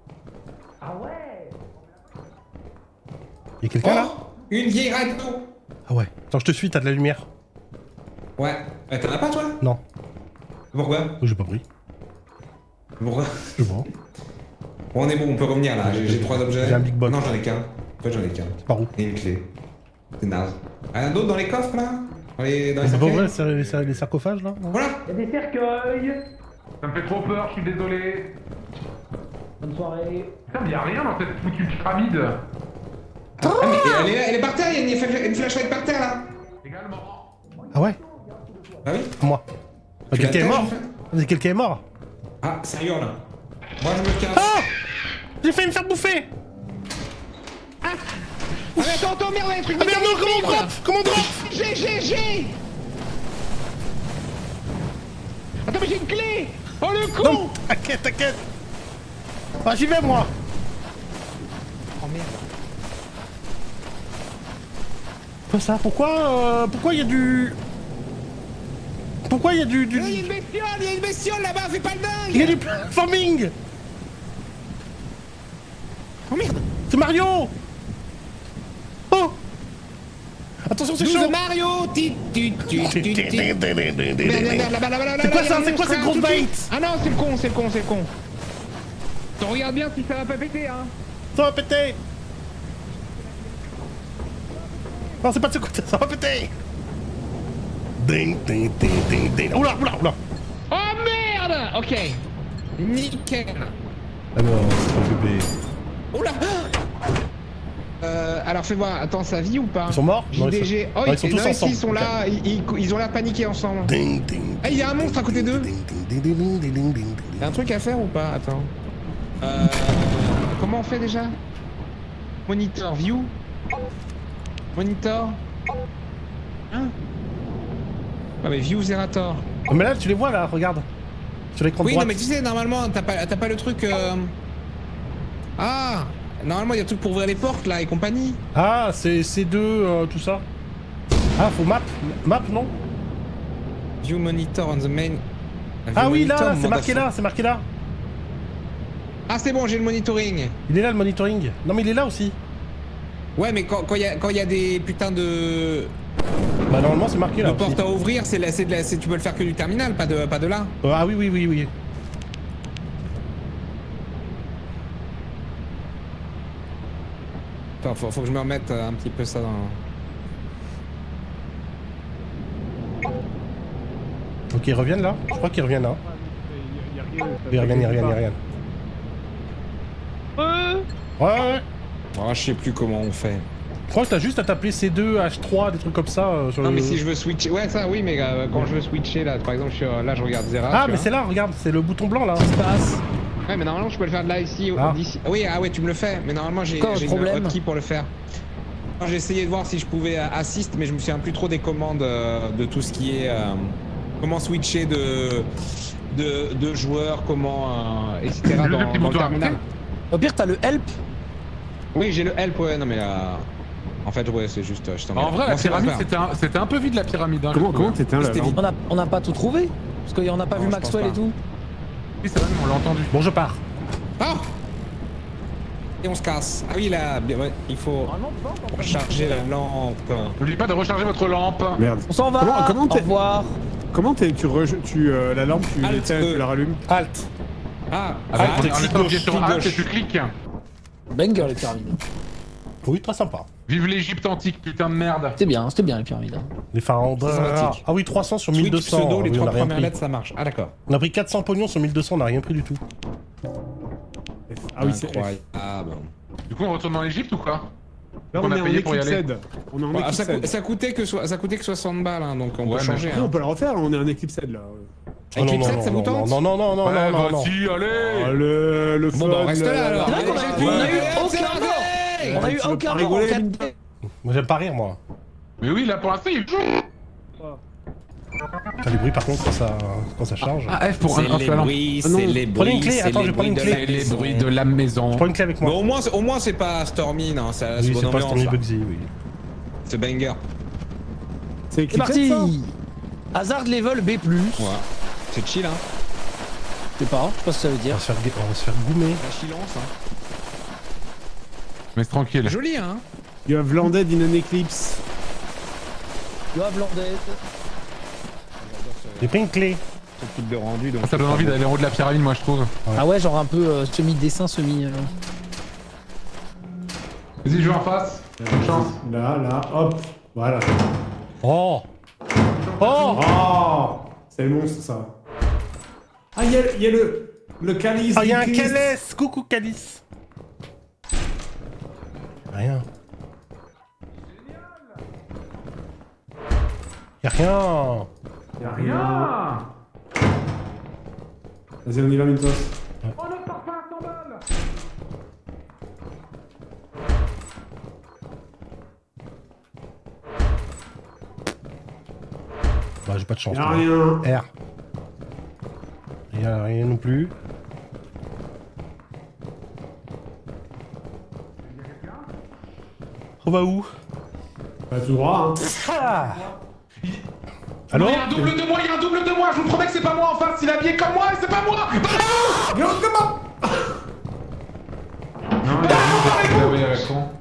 A: Y'a quelqu'un là?
F: Oh, une vieille radio.
A: Ah ouais. Attends, je te suis, t'as de la lumière.
F: Ouais. T'en as pas toi?
A: Non,
F: Pourquoi?
A: j'ai pas pris.
F: Pourquoi?
A: Je vois.
F: Bon, on est bon, on peut revenir là. J'ai 3 objets.
A: J'ai un big box.
F: Non, j'en ai qu'un. En fait, j'en ai qu'un.
A: C'est par où?
F: Et une clé. C'est naze. Rien d'autre dans les coffres là? Dans les
A: C'est pas
F: cercueils
A: vrai, c'est les sarcophages là? Non.
F: Voilà.
E: Ça me fait trop peur, je suis désolé.
D: Bonne soirée.
E: Putain, mais y'a rien dans cette foutue pyramide.
F: Ah, mais elle est par terre, il y a une flashlight par terre là.
E: Également.
A: Ah ouais?
F: Ah oui?
A: Moi. Bah,
F: Tu
A: quelqu'un est
F: l'attaches,
A: mort?
F: en fait
A: Mais quelqu'un est mort?
F: Ah, ça hurle. Moi je me casse.
A: Ah! J'ai failli me faire bouffer!
F: Ah mais attends, merde, il y a un truc
A: Ah merde, non, comment on drop? Comment on drop?
F: J'ai Attends, mais j'ai une clé. Oh le con.
A: Non, t'inquiète. Ah, j'y vais moi.
F: Oh merde.
A: Quoi ça? Pourquoi il y a du... Pourquoi il y a du...
F: Il y a une bestiole là-bas, fais pas le dingue.
A: Il y a du platforming!
F: Oh merde.
A: C'est Mario! Oh! Attention, c'est
F: 12
A: chaud!
F: Mario.
A: C'est quoi ça? C'est quoi cette grosse bite?
F: Ah non, c'est le con. T'en regardes bien si ça va pas péter, hein.
A: Ça va péter! Non, c'est pas de ce côté, ça va péter! Ding. Oula!
F: Oh merde. Ok. Nickel.
A: Ah non, c'est pas le bébé.
F: Oula. Alors fais voir, attends, ça vit ou pas?
A: Ils sont morts? Non,
F: JDG. Oh,
A: non, ils sont tous
F: non,
A: ensemble.
F: ils sont là, ils ont l'air paniqués ensemble.
A: Ding, ding,
F: Ah, il y a un monstre à côté d'eux.
A: ding, ding, ding, ding, ding, ding, ding.
F: Y'a un truc à faire ou pas? Attends. Comment on fait déjà? Monitor, view. Monitor. Hein? Ah mais view Zerator.
A: Oh, mais là, tu les vois là, regarde. Sur l'écran de
F: Oui,
A: droite.
F: non mais tu sais, normalement, t'as pas le truc... Ah, normalement, il y a le truc pour ouvrir les portes là et compagnie.
A: Ah, c'est C2, tout ça. Ah, faut map. Map, non?
F: View monitor on the main...
A: Ah oui, là,
F: Monitor,
A: c'est marqué là, c'est marqué là.
F: Ah c'est bon, j'ai le monitoring.
A: Il est là le monitoring. Non, mais il est là aussi.
F: Ouais, mais quand y a des putains de...
A: Bah, normalement, c'est marqué là.
F: de
A: aussi.
F: portes à ouvrir, tu peux le faire que du terminal, pas de là.
A: Ah oui, oui, oui, oui.
F: Attends, faut que je me remette un petit peu ça dans...
A: Ok, ils reviennent là. Je crois qu'ils reviennent là. Ils reviennent. Ouais.
F: Oh, je sais plus comment on fait.
A: Je crois que t'as juste à taper C2, H3, des trucs comme ça sur
F: Non
A: le...
F: mais si je veux switcher... Ouais ça oui mais quand je veux switcher là, par exemple là je regarde Zera.
A: Ah,
F: tu
A: mais
F: vois.
A: c'est là, regarde, c'est le bouton blanc là.
D: Passe.
F: Ouais mais normalement je peux le faire de là ici,
A: Ah.
F: d'ici. Oui ah ouais tu me le fais, mais normalement j'ai
D: Encore un
F: une
D: problème.
F: hotkey pour le faire. J'ai essayé de voir si je pouvais assist mais je me souviens plus trop des commandes de tout ce qui est... comment switcher de joueurs, comment... etc. dans le terminal.
D: Au pire, t'as le help.
F: Oui j'ai le help ouais, non mais en fait ouais c'est juste... je t'en
E: En vrai, la
F: Bon, c'est pas
E: pyramide,
F: grave.
E: c'était un peu vide la pyramide. Hein,
C: Comment t'éteins la
F: C'était
C: lampe?
D: On n'a pas tout trouvé. Parce qu'on n'a pas
F: Non,
D: vu
F: je pense
D: Maxwell
F: pas.
D: et tout.
E: Oui, c'est vrai, mais on l'a entendu.
A: Bon, je pars.
F: Ah et on se casse. Ah oui là, ouais, il faut recharger la lampe.
E: N'oubliez pas de recharger votre lampe.
C: Merde.
D: On s'en va.
C: Comment
D: Au
C: t'es-
D: revoir.
C: Comment la lampe, tu
F: Alt,
C: l'éteins et tu la rallumes?
A: Halt.
F: Ah,
E: Avec
A: Ah,
E: en
A: clic
E: étant
A: gauche,
E: appuyé sur
F: clic
E: Alt et
F: gauche.
E: tu cliques.
D: Banger les pyramides.
A: Oui, très sympa.
E: Vive l'Égypte antique, putain de merde.
D: C'était bien les pyramides.
A: Les pharaons.
F: sympathique.
A: Ah oui, 300 sur
F: Switch
A: 1200.
F: pseudo, les
A: Oui, on
F: trois
A: a rien
F: premières
A: pris.
F: lettres ça marche. Ah d'accord.
A: On a pris 400 pognons sur 1200, on n'a rien pris du tout.
C: Ah oui, c'est F.
F: incroyable. Ah bon.
E: Du coup, on retourne dans l'Égypte ou quoi?
C: Là,
E: On
C: on
E: a
C: est en
E: payé pour y aller.
C: Eclipsed. On est en
F: Bon, ah,
C: Eclipsed.
F: ça coûtait que 60 balles hein, donc on
E: Ouais,
F: peut changer.
C: Non, on
F: Hein.
C: peut la refaire, on est en Eclipsed là.
A: Oh, non,
F: Eclipsed,
A: non,
F: ça vous
A: non,
F: tente
A: non, non, non, non,
E: Ouais,
A: non, non, non.
E: vas-y, allez.
C: Allez, le
F: Bon bah on reste là alors.
D: C'est vrai qu'on a eu aucun mort. On a eu
C: Tu veux
D: aucun
C: pas
D: mort en
C: rigoler,
D: 4D.
A: Moi, j'aime pas rire, moi.
E: Mais oui, là pour l'instant, il
A: T'as du bruit par contre quand ça charge.
E: Ah, F pour
F: C'est
E: un
F: les
E: flamant.
F: bruits,
A: Ah non,
F: c'est les
A: prenez une
F: bruits,
A: clé,
F: c'est
A: attends,
F: les
A: je vais prendre
F: bruits
A: une
F: de
A: clé.
F: la
E: C'est les
F: maison.
E: bruits de la maison.
A: Je prends une clé avec
F: Mais
A: moi.
F: au moins c'est pas Stormy, non, c'est
A: Oui,
F: bonne
A: c'est pas
F: ambiance
A: Stormy
F: là.
A: Bugsy, oui.
F: C'est banger.
C: C'est
D: C'est
C: Eclipsed
D: parti.
C: ça
D: Hazard level B+.
F: Ouais. C'est chill hein.
D: Je sais pas ce que ça veut
A: On
D: dire.
A: va se faire goumer.
F: La chillance hein.
E: Mais c'est tranquille.
F: Joli hein.
C: You have landed in an eclipse.
D: You have landed.
A: J'ai pris une clé.
F: Ce type de rendu donc.
E: Ça donne envie d'aller en haut de la pyramide, moi je trouve.
D: Ah ouais, genre un peu semi-dessin, semi...
E: Vas-y, je vais en face. Bonne chance.
C: Là, hop. Voilà.
A: Oh. Oh.
C: Oh, c'est le monstre ça. Ah, il y a le calice.
A: Ah, il y a un
C: Christ.
A: Calice. Coucou Calice. Rien. Y'a rien.
C: Y a rien. Vas-y, on y va, Mintos.
A: Bah, j'ai pas de chance.
C: Y a
A: toi.
C: rien.
A: R. Y'a rien non plus. On va où?
C: Pas tout droit, hein.
A: Ah. Allô?
E: Il y a un double de moi, il y a un double de moi. Je vous promets que c'est pas moi en face. Il est habillé comme moi et c'est pas moi.
C: Yo, comment?
E: Non, il a avec con.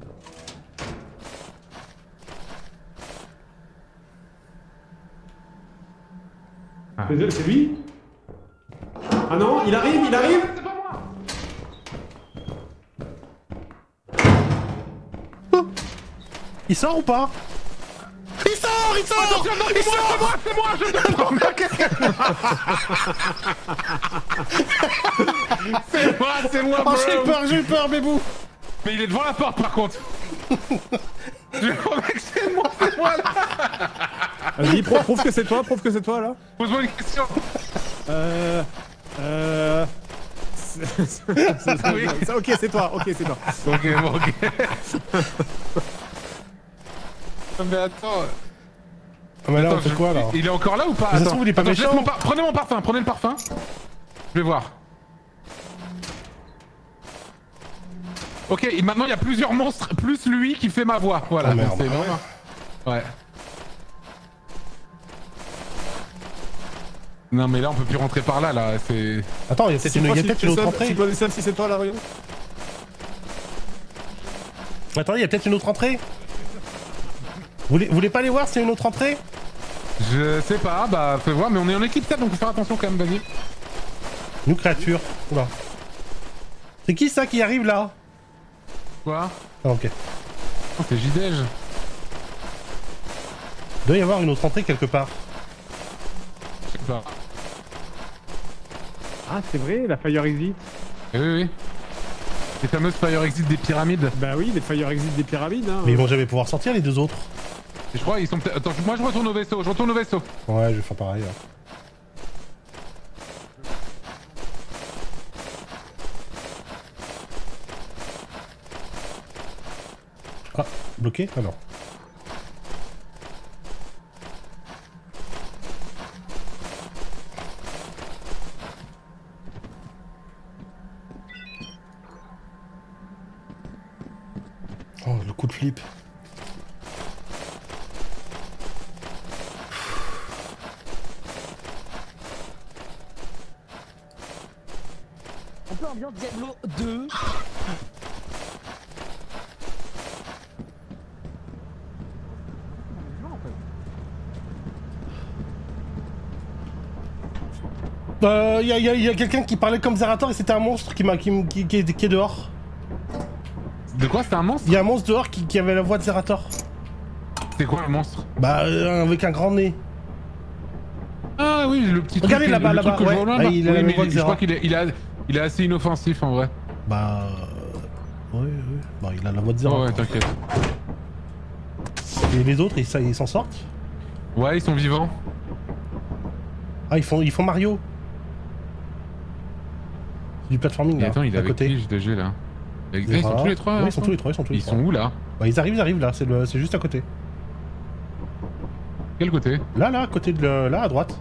C: C'est lui? Ah non, il arrive.
E: C'est pas moi.
A: Il sort ou pas? Il sort! il sort.
E: Attention, non, c'est moi, je te promets. C'est moi,
A: Oh,
E: bro.
A: j'ai eu peur, Bébou.
E: Mais il est devant la porte par contre. Je promets que c'est moi là.
C: Vas-y, prouve que c'est toi, là.
E: Pose-moi une question.
C: Ok, c'est toi.
E: Ok, bon, ok. Mais attends.
A: Ah, mais là,
E: Attends,
A: on fait quoi, là?
E: Il est encore là ou pas?
A: Ça se
E: Attends,
A: trouve, il est pas
E: attends,
A: méchant.
E: Prenez mon parfum, prenez le parfum. Je vais voir. Ok, maintenant il y a plusieurs monstres, plus lui qui fait ma voix. Voilà,
A: Oh, merde.
E: c'est énorme. Ouais. Non mais là on peut plus rentrer par là, c'est...
A: Attends, il y a peut-être une autre entrée.
C: Tu dois descendre si c'est toi, là, regarde.
A: Attendez, il y a peut-être une autre entrée. Vous voulez pas aller voir s'il y a une autre entrée?
E: Je sais pas, bah fais voir, mais on est en équipe 4 donc faut faire attention quand même, vas-y.
A: Nous, créature. Oula. C'est qui ça qui arrive là?
E: Quoi?
A: Ah, ok.
E: Oh, c'est JDEJ.
A: Il doit y avoir une autre entrée quelque part.
E: Je sais pas.
C: Ah, c'est vrai, la Fire Exit.
E: Oui. Les fameuses Fire Exit des pyramides.
C: Bah oui, les Fire Exit des pyramides, hein.
A: Mais ils vont jamais pouvoir sortir les deux autres.
E: Et je crois ils sont peut-être... Attends, moi je retourne au vaisseau,
A: Ouais, je vais faire pareil là. Ah, bloqué? Ah non. Oh, le coup de flip.
D: Un peu ambiance Diablo 2.
A: Y a quelqu'un qui parlait comme Zerator et c'était un monstre qui est dehors.
E: De quoi? C'était un monstre?
A: Il y a un monstre dehors qui avait la voix de Zerator.
E: C'est quoi le monstre?
A: Bah, avec un grand nez.
E: Ah oui, le petit truc.
A: Regardez là-bas,
E: le truc
A: là-bas,
E: que je
A: ouais.
E: vois là,
A: Ah,
E: là.
A: il a la
E: Oui,
A: même
E: mais
A: voix que
E: je crois
A: Zera.
E: qu'il est assez inoffensif en vrai.
A: Bah... Oui. Bah, il a la voix de Zerator.
E: Oh ouais, t'inquiète.
A: Et les autres, ils s'en sortent?
E: Ouais, ils sont vivants.
A: Ah, ils font Mario. C'est du platforming
E: Mais
A: là,
E: attends, il est
A: à
E: avec
A: côté.
E: qui JDG là? Ils
A: Zera.
E: sont tous les trois
A: Ouais,
E: là,
A: ils sont tous les trois,
E: Ils sont où là?
A: Bah, ils arrivent là, c'est juste à côté.
E: Quel côté?
A: Là, à côté de là, à droite.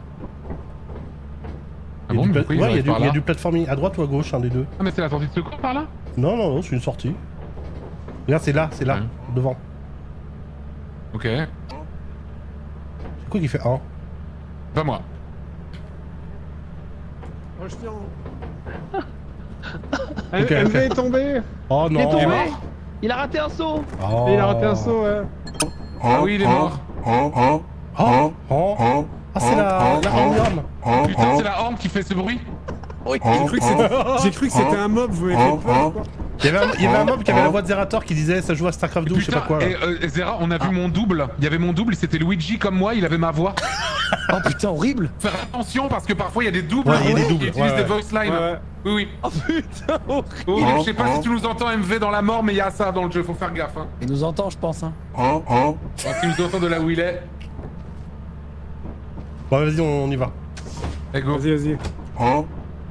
E: Ah bon, mais pourquoi ils
A: Ouais, il
E: arrivent par
A: y a
E: là?
A: du platforming à droite ou à gauche, un des deux.
E: Ah mais c'est la sortie de secours par là?
A: Non, c'est une sortie. Regarde, c'est là,
E: Ouais.
A: devant.
E: Ok.
A: C'est quoi qui fait 1?
E: Pas moi.
C: Oh, je tiens.
A: Ok,
C: MV
A: ok.
C: est tombé.
A: Oh
D: Il est
A: non!
D: tombé. Il a raté un saut.
A: Oh.
C: Et il a raté un saut, ouais.
E: Ah oui, il est mort.
A: Oh! Ah, c'est la Omnium!
E: Putain, c'est la horme qui fait ce bruit.
C: J'ai cru que c'était un mob, vous m'avez fait peur, quoi.
A: Il y avait un mob qui avait la voix de Zerator qui disait ça joue à StarCraft 12, je sais pas quoi. Là.
E: et Zera, on a vu mon double. Il y avait mon double, c'était Luigi comme moi, il avait ma voix.
D: Oh putain, horrible.
E: Faire attention parce que parfois il y a des doubles,
A: Ouais, il y a des doubles,
E: qui utilisent
A: ouais,
E: des
A: ouais.
E: voice lines.
C: Ouais.
E: Oui.
D: Oh putain, horrible.
E: Oui, je sais pas si tu nous entends MV dans la mort, mais il y a ça dans le jeu, faut faire gaffe. Hein.
D: Il nous entend, je pense. Hein.
E: Parce qu'il nous entend de là où il est.
A: Bon, vas-y, on y va.
E: Allez, go.
C: Vas-y.
A: Oh.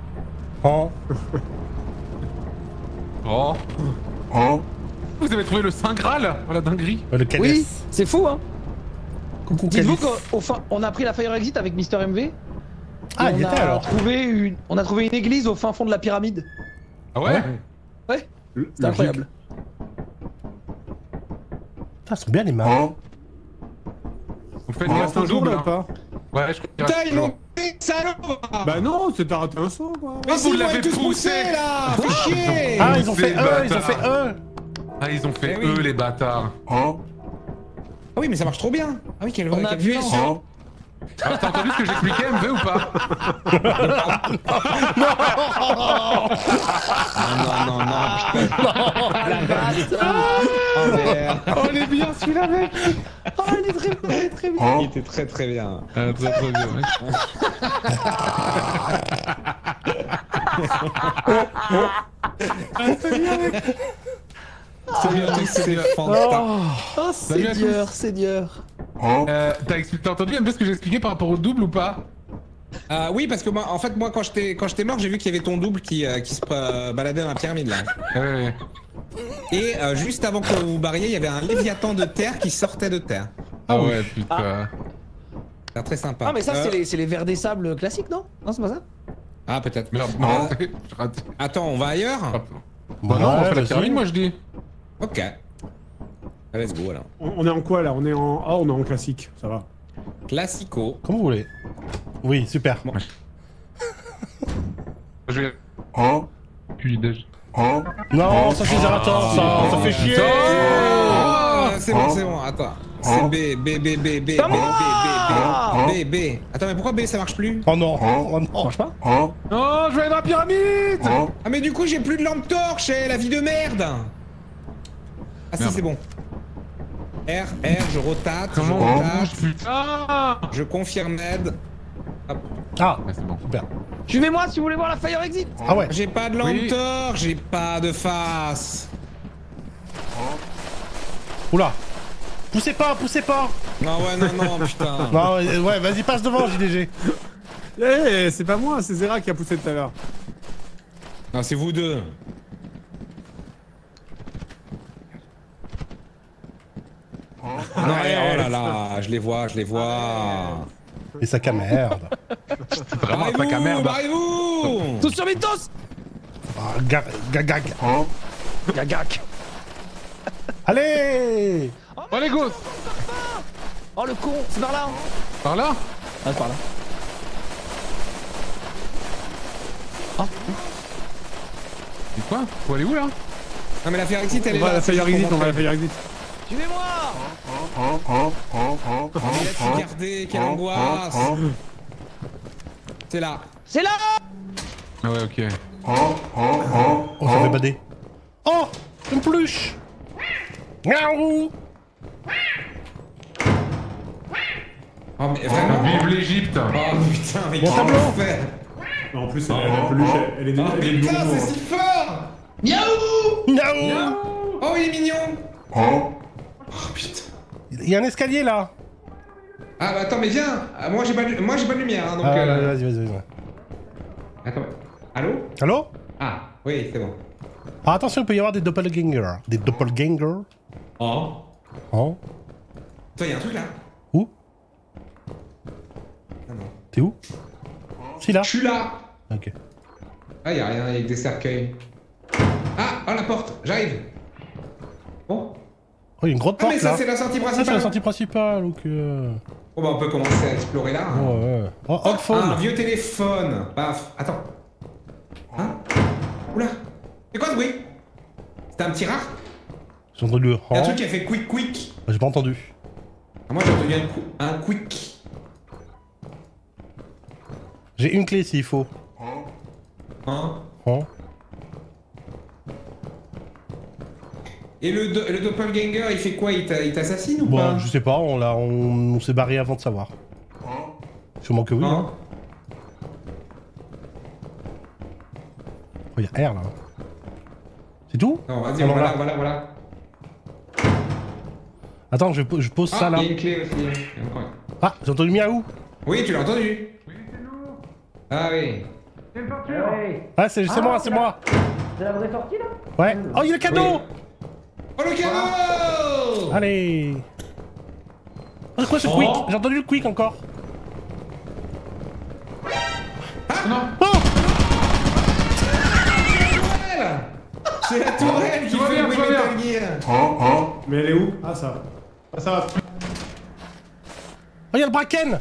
E: Oh. Vous avez trouvé le Saint Graal? Voilà, dinguerie.
A: Le Cadès.
D: Oui, c'est fou, hein.
A: Coucou
D: Dites-vous
A: Cadès.
D: qu'au fin, on a pris la Fire Exit avec Mister MV.
A: Ah,
D: et
A: il y était alors.
D: on a trouvé une église au fin fond de la pyramide.
E: Ah ouais?
D: Ouais, c'est incroyable.
A: Putain, ils sont bien les mains.
E: Vous faites
C: Il
E: gaffe
C: reste
E: au
C: un jour,
E: double.
C: là, ou
E: Hein.
C: pas?
E: Ouais, je crois qu'il
F: Putain,
E: reste
F: ils m'ont
E: toujours.
F: fait salaud.
C: Bah non, t'as raté un saut, quoi.
F: Mais
E: Ah,
F: si,
E: vous
F: ils m'ont
E: l'avez
F: tous
E: poussé.
F: poussé là. Fais chier.
A: Ah, ils ont fait
E: Ces
A: eux,
E: bâtards. Ah, ils ont fait
F: Eh oui.
E: eux, les bâtards.
F: Ah oui, mais ça marche trop bien. Ah oui, quelle
D: On a
F: quelle
D: appuyé
F: violence.
D: sur...
E: Alors, t'as entendu ce que j'expliquais, MV, ou pas?
F: Non, putain.
D: La batte.
F: Oh, merde.
E: Oh, il est bien celui-là, mec.
D: Oh il est très bien, il est très bien.
F: Il était très très bien.
E: Très très bien, mec.
F: C'est fantastique.
D: Oh,
E: Salut à
D: Seigneur, Seigneur.
E: T'as entendu un peu ce que j'ai expliqué par rapport au double ou pas?
F: Oui, parce que moi, en fait, moi, quand j'étais mort, j'ai vu qu'il y avait ton double qui se baladait dans la pyramide là.
E: Ouais.
F: Et juste avant que vous barriez, il y avait un léviathan de terre qui sortait de terre.
E: Ah ouais, putain.
F: C'est très sympa.
D: Ah, mais ça, c'est les vers des sables classiques, non? Non, c'est pas ça?
F: Ah, peut-être.
E: Merde, non, j'ai raté.
F: Attends, on va ailleurs?
E: Bah non, on fait la
A: vas-y.
E: pyramide, moi je dis.
F: Ok. Let's go alors.
C: On est en quoi là? On est en. Ah, on est en classique, ça va.
F: Classico.
A: Comme vous voulez. Oui, super.
E: Je vais. Puis déj.
A: Non, ça c'est Zerator, ça fait chier.
F: C'est bon, attends. C'est B, B, B, B, B, B, B, B, B, B. Attends, mais pourquoi B ça marche plus?
A: Oh non, oh non.
D: Ça marche pas?
E: Non, je vais aller dans la pyramide.
F: Ah, mais du coup, j'ai plus de lampe torche, la vie de merde. Ah, si,
E: Merde.
F: c'est bon. R, je rotate,
E: Comment
F: je
E: on
F: rotate,
E: bouge, putain?
F: je confirme aide.
A: Ah,
E: Ouais, c'est bon.
A: super.
D: Suivez-moi si vous voulez voir la Fire Exit.
A: Ah ouais.
F: J'ai pas de lampe
E: Oui.
F: torche, j'ai pas de face.
A: Oula. Poussez pas, poussez pas.
F: Non, putain.
A: Non, ouais, vas-y, passe devant, JDG.
C: Eh, c'est pas moi, c'est Zera qui a poussé tout à l'heure.
F: Non, c'est vous deux. Non, oh là là, je les vois.
A: Et sac à merde.
E: C'est vraiment un sac à merde.
F: Barrez-vous.
D: Tous sur Mythos.
A: Ah, gag.
D: Gagac.
A: Allez.
E: Oh les gosses.
D: Oh le con, c'est par là.
E: Par là?
D: Ah, c'est par là. Ah,
E: Et quoi? Faut aller où là?
F: Non, mais la Fire Exit, elle est
C: On va à
F: là.
C: la Fire Exit, on va à la Fire Exit.
D: suivez-moi.
F: Regardez, quelle angoisse. C'est là.
D: C'est là.
E: Ah ouais, ok.
A: On s'en fait bader. Oh, une peluche. Miaou.
F: Oh, mais vraiment.
E: Vive l'Egypte.
F: Oh putain, mais
A: Bon
F: qu'est-ce
A: tableau.
F: qu'on fait?
C: En plus, la peluche, elle est
F: Oh putain, c'est si fort. Miaou.
A: Miaou.
F: Oh, il est mignon. Oh putain.
A: Il y a un escalier là.
F: Ah bah attends, mais viens. Ah, moi j'ai pas de lumière, hein, donc.
A: Ah, vas-y.
F: Attends. Allô?
A: Allô?
F: Ah, oui, c'est bon.
A: Ah, attention, il peut y avoir des doppelgangers. Des doppelgangers.
F: Oh.
A: Oh.
F: Toi, y'a un truc là?
A: Où?
F: Ah non.
A: T'es où? Si là.
F: Je suis là.
A: Ok.
F: Ah, y'a rien avec des cercueils. Ah, la porte, j'arrive. Bon.
A: Oh, il y a une grosse
F: Ah, mais
A: porte
F: ça,
A: là.
F: c'est la sortie
A: Ça, c'est
F: principale.
A: la sortie principale, ok.
F: Bon, bah, on peut commencer à explorer là. Hein.
A: Ouais. Oh,
F: Oh,
A: hot phone.
F: un vieux téléphone. Paf. Attends. Hein? Oula. C'est quoi ce bruit? C'était un petit rat?
A: J'ai entendu le.
F: Y'a un truc qui a fait quick.
A: J'ai pas entendu.
F: Ah, moi, j'ai entendu un quick.
A: J'ai une clé s'il faut.
F: Hein?
A: Hein?
F: Et le doppelganger, il fait quoi? Il t'assassine ou
A: Bon,
F: pas?
A: je sais pas, on s'est barré avant de savoir. Sûrement que oui.
F: Hein?
A: Oh, y a R là. C'est tout?
F: Non, vas-y,
A: Ah, non, là.
F: voilà.
A: Attends, je pose ça là.
F: Il y a une clé aussi. Il y a encore une.
A: Ah, j'ai entendu miaou.
F: Oui, tu l'as entendu. Ah oui.
A: Ah, c'est moi.
D: C'est la vraie sortie là?
A: Ouais. Oh, il y a le cadeau.
F: Oui. Oh, le cadeau!
A: Allez. Oh, c'est quoi ce quick? J'ai entendu le quick encore. Oh.
F: C'est la tourelle qui
E: Tout va
F: fait
E: bien,
F: le bruit
E: tout va
F: Metal
E: bien.
F: Gear.
C: Mais elle est où? Ah, ça. Ah, ça va.
A: Oh, il y a le braken.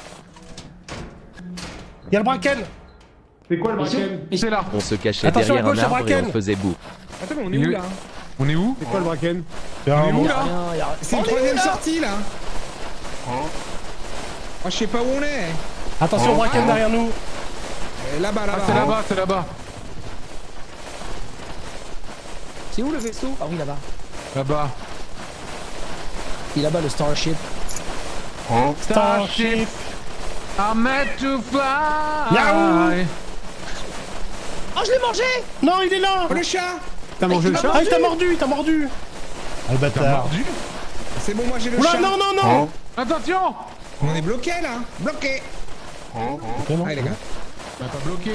A: Il y a le braken.
C: C'est quoi le braken?
E: C'est là.
G: On se cachait
A: Attention,
G: derrière
A: à gauche,
G: un arbre et
A: Bracken.
G: on faisait boue.
F: Attends, mais on est où là?
E: On est où?
C: C'est quoi le braken?
A: C'est un
E: où,
A: monstre.
E: là?
D: Rien, y a...
F: C'est une troisième sortie là. Oh, je sais pas où on est.
A: Attention, braken derrière nous.
F: Là-bas,
E: Ah, c'est là-bas.
D: C'est où le vaisseau? Ah oui, là-bas.
E: Là-bas.
D: Il est là-bas le Starship.
E: Starship, I'm meant to fly.
A: Yaou.
D: Oh, je l'ai mangé!
A: Non, il est là.
B: Oh, le chat!
C: T'as mangé le chat?
A: Ah, il t'a mordu, il t'a mordu. Ah, le
E: T'as
A: bâtard.
E: mordu?
B: C'est bon, moi j'ai le
A: Oula,
B: chat.
A: non, non, non.
E: Attention!
B: On est bloqué là. Bloqué.
A: Ok, non.
B: Allez les gars.
E: Bah pas bloqué.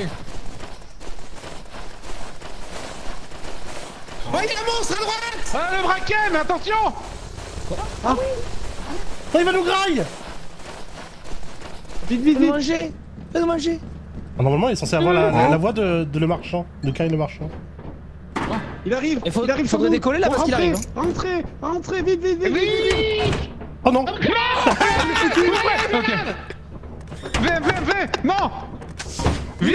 B: Oh, il y a un monstre à droite!
E: Ah le braquet, mais attention!
A: Non, il va nous grailler.
C: Vite, vite,
D: Fais-le
C: vite!
D: manger! Fais-le manger!
A: Ah, normalement, il est censé avoir la voix de le marchand, de Kyle le marchand.
C: Il arrive!
D: Il faut-
C: il arrive sur
D: faudrait
C: nous.
D: décoller, là, parce qu'il
C: Rentrez,
D: arrive,
C: Rentrez! Rentrez! Vite, vite, vite!
A: Oh non.
E: Ok. Viens, non! Viens,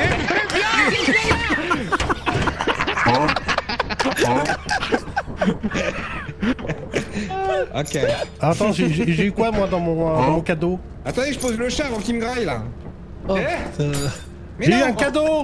B: Ok.
A: Attends, j'ai eu quoi moi dans mon cadeau?
B: Attendez, je pose le chat avant qu'il me graille là.
D: Oh,
B: Mais
A: J'ai eu
B: non.
A: un cadeau.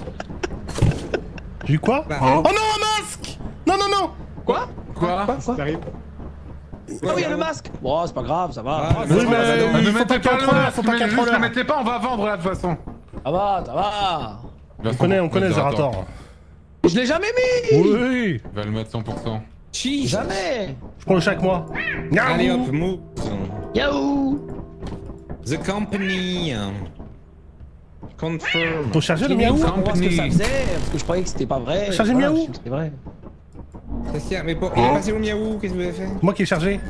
A: J'ai eu quoi?
B: Bah.
A: Oh non, un masque. Non, non, non.
E: Quoi?
C: Ça arrive.
D: Oh, il y a le masque! Bon, c'est pas grave, ça va.
B: Ah,
A: Oui,
B: non, bah,
A: mais
B: non.
A: il faut pas qu'il y ait un trolleur, faut pas qu'il y ait un
E: Juste le
A: trolleur.
E: mettez pas, on va vendre là de toute façon.
D: Ça va, ça va.
A: On connaît Zerator.
D: Je l'ai jamais mis!
A: Oui.
E: Il va le mettre 100%.
B: Cheese.
D: Jamais!
A: Je prends le chat avec moi.
B: Allez hop,
A: Miaou.
B: move.
D: Yahoo!
B: The company. Confirm.
A: Faut charger le
D: J'ai mis
A: miaou.
D: pour voir ce que ça faisait, parce que je croyais que c'était pas vrai.
A: Chargez
D: Voilà,
A: miaou.
D: je sais que c'était vrai.
B: C'est sûr, mais pour... il est passé où miaou? Qu'est-ce que vous avez fait?
A: Moi qui ai chargé.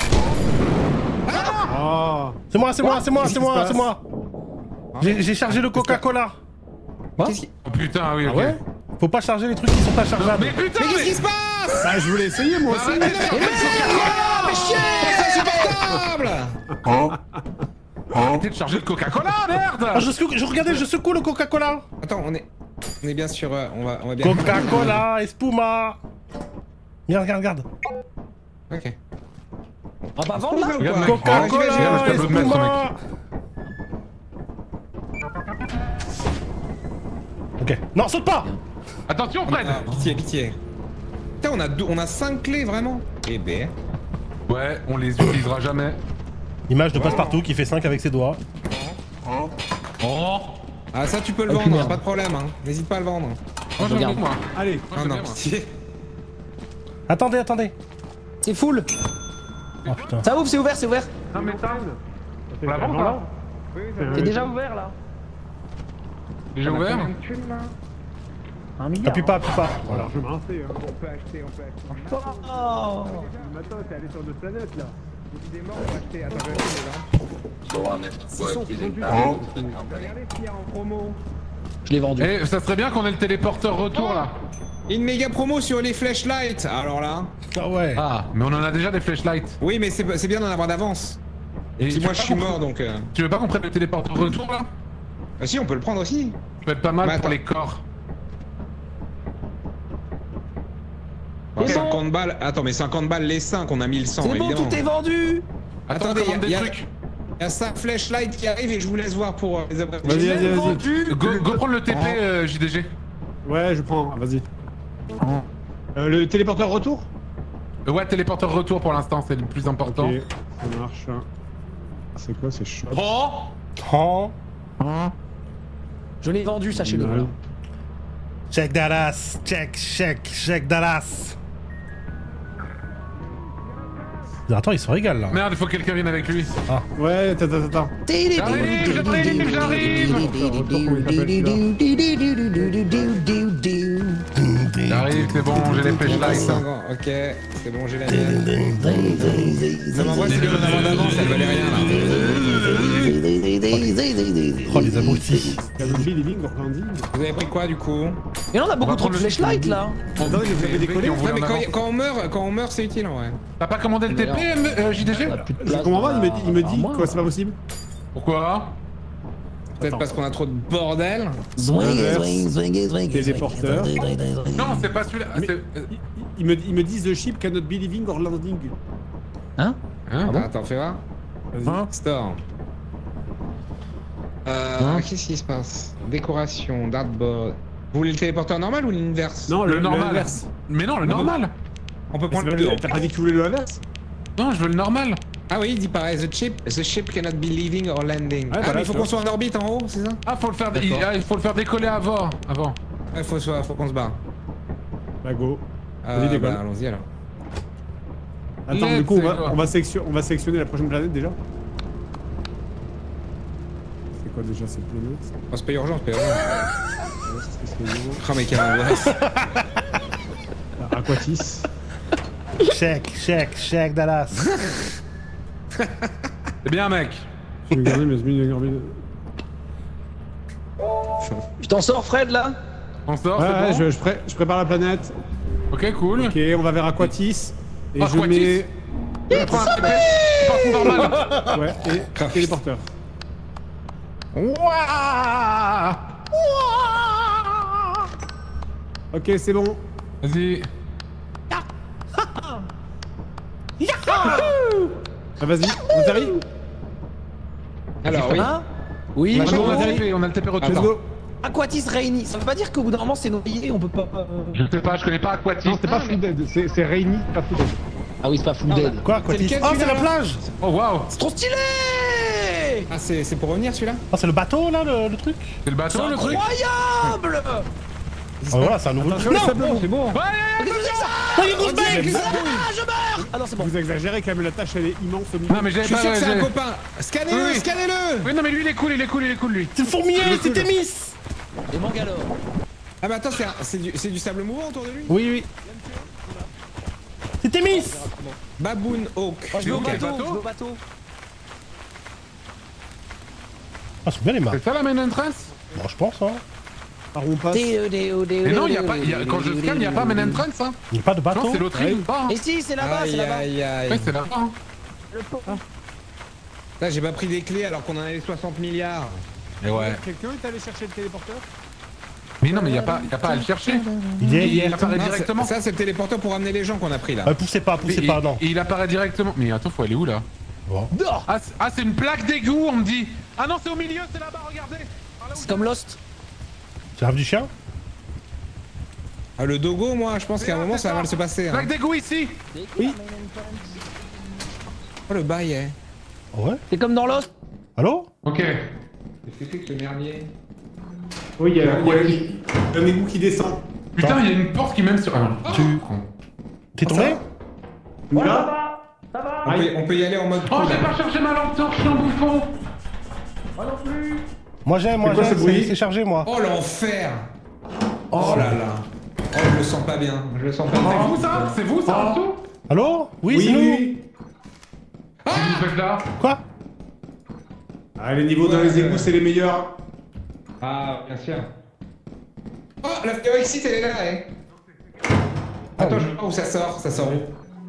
C: Oh!
A: C'est moi, c'est moi, c'est moi,
C: Qu'est-ce
A: c'est
C: qui
A: moi,
C: se
A: c'est moi. J'ai chargé le Coca-Cola.
B: Qu'est-ce qui...
E: Oh putain, oui, ok.
A: ouais? Faut pas charger les trucs qui sont pas chargeables.
E: Mais putain,
B: Mais qu'est-ce qui se passe?
C: Ah, je voulais essayer moi aussi!
B: Mais chier! C'est insupportable!
E: arrêtez de charger le Coca-Cola, merde!
A: Ah, je regardais, je secoue le Coca-Cola.
B: Attends, on est bien sur... on va bien...
A: Coca-Cola, espuma. Regarde.
B: Ok.
D: On va pas vendre là?
E: Regarde, mec.
A: Coca-Cola,
E: Regarde le tableau de maître,
A: espuma. Ok. Non, saute pas.
E: Attention, Fred!
B: Ah, pitié. Putain, on a 5 clés vraiment. Eh ben...
E: Ouais, on les utilisera jamais.
A: Image de passe-partout qui fait 5 avec ses doigts.
E: Oh!
B: Ah ça tu peux le
D: Ah,
B: vendre,
D: merde.
B: pas de problème hein. N'hésite pas à le vendre.
E: Moi, j'en ai
D: Regarde.
E: moi.
C: Allez!
E: Moi,
B: Ah
E: j'aime
B: non,
E: bien, moi.
B: pitié.
A: Attendez.
D: C'est full!
A: Oh putain.
D: Ça ouvre, c'est ouvert, c'est ouvert!
E: Non, mais t'as... On la vend ou pas?
D: C'est déjà ouvert là!
E: Déjà ouvert?
D: Un milliard!
A: Appuie pas. Voilà.
C: Je vais me rincer, hein.
B: On peut acheter.
D: Oh.
C: Le matin, t'es allé sur notre planète là.
B: Il est mort, on va acheter. Attends, je vais acheter déjà. Regardez ce qu'il y a en promo.
D: Je l'ai vendu.
E: Eh, ça serait bien qu'on ait le téléporteur retour là.
B: Une méga promo sur les flashlights. Alors là...
A: Ah ouais.
E: Ah, mais on en a déjà des flashlights.
B: Oui mais c'est bien d'en avoir d'avance.
E: Et
B: Si
E: tu
B: moi
E: veux
B: je
E: pas
B: suis
E: qu'on-
B: mort donc...
E: Tu veux pas qu'on prenne le téléporteur retour là?
B: Ah si on peut le prendre aussi.
E: Ça peut être pas mal
B: Mais
E: pour
B: attends.
E: les corps.
D: C'est
B: 50 balles. Attends mais 50 balles les 5, on a 1100
D: C'est bon,
B: évidemment.
D: tout est vendu!
E: Attends,
B: Attendez,
E: commande
B: y
E: des
B: a-
E: trucs.
B: Il y a 5 flashlights qui arrivent et je vous laisse voir pour les abrèges.
C: Vas-y.
D: Vendu!
E: Go prendre le TP JDG.
C: Ouais, je prends. Ah, vas-y. Le téléporteur retour?
E: Ouais, téléporteur retour pour l'instant, c'est le plus important.
C: Ok, ça marche. C'est quoi, c'est chaud.
E: Oh!
A: Oh.
D: Je l'ai vendu, sachez-le.
C: Mal.
A: Check that ass. Check that ass. Attends, il se régale là.
E: Merde, il faut que quelqu'un vienne avec lui.
C: Ouais, attends.
E: J'arrive, c'est bon, j'ai les flashlights.
B: Ok, c'est bon, j'ai la mienne. Ça m'envoie celui qu'on a d'avance, elle valait rien là.
A: Oh les abrutis.
C: Calumbi, living, Orlandi.
B: Vous avez pris quoi du coup?
D: Et là, on a beaucoup
E: va
D: trop de
E: prendre le-
D: flashlights là!
C: Attends, vous avez décollé?
E: On voulait
B: Ouais mais
E: en avant.
B: quand on meurt c'est utile en vrai.
E: T'as pas commandé le TP, JDG?
D: On a plus de
C: Je
D: place
C: comprends pas,
D: pour
C: il me
D: la-
C: dit
D: moi.
C: quoi, c'est pas possible?
E: Pourquoi?
B: Peut-être
C: Attends.
B: parce qu'on a trop de bordel.
C: Téléporteur.
E: Non, c'est pas celui-là.
C: Mais-
E: c'est-
C: Ils me disent the ship cannot be living or landing.
D: Hein?
E: Hein?
B: Attends, fais voir.
C: Vas-y.
B: Store. Qu'est-ce qui se passe? Décoration, dartboard. Vous voulez le téléporteur normal ou l'inverse?
C: Non,
E: Le normal.
C: inverse.
E: Mais non, le normal.
B: On peut prendre
C: Mais
B: le
C: c'est pas- T'as pas dit que tu voulais le inverse?
E: Non, je veux le normal.
F: Ah oui, il dit pareil, the ship cannot be leaving or landing.
C: Ouais,
F: Ah,
C: voilà,
F: mais il faut
C: tu
F: qu'on
C: vois.
F: soit en orbite en haut, c'est ça?
E: Ah, faut le faire,
F: D'accord.
E: il faut le faire décoller avant.
F: Ouais, faut qu'on se barre.
C: Bah go. Vas-y, décolle.
F: Bah, allons-y alors.
C: Attends,
E: Let's
C: du coup,
E: go.
C: on va sélectionner la prochaine planète déjà. C'est quoi déjà cette planète?
F: Oh, c'est pas urgent, c'est pas urgent.
C: C'est nouveau.
F: Oh, mais quelle angoisse.
C: Aquatis.
A: Check, Dallas.
E: C'est bien, mec.
C: Je vais regarder, mais je mets une orbite.
D: Tu t'en sors, Fred, là?
E: On sort,
C: Ouais,
E: c'est bon.
C: je prépare la planète.
E: Ok, cool.
C: Ok, on va vers Aquatis. Et
E: Ah,
C: je
E: Aquatis.
C: mets.
E: Prends un TP. Partout normal.
C: Ouais, et téléporteur.
E: Ouah.
C: Ok, c'est bon.
E: Vas-y.
C: Ah, vas-y, on atterrit.
F: Alors, oui.
D: Hein? Oui,
C: Bah,
E: On
C: on
E: a
C: atterrit.
E: le TP, on a le TP retour.
C: Let's go.
D: Aquatis réuni. Ça veut pas dire qu'au bout d'un moment c'est noyé, on peut pas.
E: Je sais pas, je connais pas Aquatis.
C: Non, c'est pas Full Dead, c'est Rainy, pas Full Dead.
D: Ah oui, c'est pas full dead.
A: Quoi, Aquatis?
F: lequel,
A: Oh, c'est
F: celui-là,
A: la
F: là
A: plage!
E: Oh, waouh.
D: C'est trop stylé!
F: Ah, c'est pour revenir celui-là?
A: Oh, c'est le bateau là, le truc?
E: C'est le bateau,
D: C'est
E: le truc.
D: incroyable!
A: Oh, voilà, c'est un nouveau truc.
C: Attention, le sable, c'est bon.
E: Ouais,
D: Qu'est-ce que c'est que ça?
A: Oh, il y a une grosse bec!
D: Ah, je meurs! Ah non, c'est bon.
C: Vous exagérez quand même, la tâche elle est immense au milieu.
E: Non, mais
F: Je
E: j'avais
F: suis
E: pas.
F: sûr que c'est un
E: j'ai-
F: copain. Scannez-le,
E: Oui.
F: scannez-le!
E: Oui, non, mais lui, il est cool, lui.
A: C'est le fourmilier, c'est Témis!
D: Et Mangalore.
F: Ah, mais attends, c'est du sable mouvant autour de lui?
A: Oui. C'est Témis!
F: Baboon Hawk.
D: Oh, je vais au
E: Ok.
D: bateau,
E: Bateau
D: je vais au bateau.
A: Ah, c'est bien les mains.
E: C'est ça la main entrance?
A: Bon, je pense, hein.
C: Par où on passe.
E: Mais non, y a pas, quand je scanne, y a pas main entrance, hein.
A: Il n'y a pas de
E: Non,
A: bateau.
E: c'est l'autre île. Pas, hein.
D: Et si, c'est là-bas, c'est
F: Aïe,
D: là-bas.
F: aïe, aïe.
E: Ouais, c'est là-bas. hein.
F: Là, j'ai pas pris des clés alors qu'on en avait 60 milliards.
E: Et ouais.
C: Quelqu'un est allé chercher le téléporteur?
E: Mais non, mais y a pas à le chercher. Il apparaît
F: Non,
E: directement.
F: Ça, c'est le téléporteur pour ramener les gens qu'on a pris là.
A: Poussez pas, non.
E: Et il apparaît directement. Mais attends, faut aller où là?
A: Bon.
E: Ah, c'est une plaque d'égout, on me dit. Ah non, c'est au milieu, c'est là-bas, regardez. Par là où
D: C'est comme Lost.
A: Tu rêves du chien?
F: Ah, le dogo, moi, je pense qu'à un moment, ça va mal se passer. Hein.
E: Plaque d'égout ici.
F: Oh, le bail, eh.
A: Ouais.
D: C'est comme dans Lost.
E: Ok.
F: Qu'est-ce que c'est que ce merdier?
C: Oui, il y a un égout qui descend.
E: Putain, il y a une porte qui mène sur. Ah,
A: Tu- T'es tombé?
C: Là?
F: On peut y aller en mode.
E: Oh,
F: cool,
E: j'ai
F: là.
E: pas cherché ma lampe torche, je suis un bouffon.
A: Moi
C: C'est quoi ce bruit?
A: c'est chargé moi.
F: Oh, l'enfer! Oh là là. Oh, je le sens pas bien. Je le sens pas bien.
E: C'est vous ça? C'est vous ça en dessous?
A: Allô? Oui, c'est
C: Oui,
A: nous.
C: oui.
E: Qu'est-ce que vous faites là?
A: Quoi?
C: Ah, les niveaux dans les égouts, c'est les meilleurs.
F: Ah, bien sûr. Oh, la Fluorexite, elle est là, eh. Attends, je vois pas où ça sort. Ça sort où?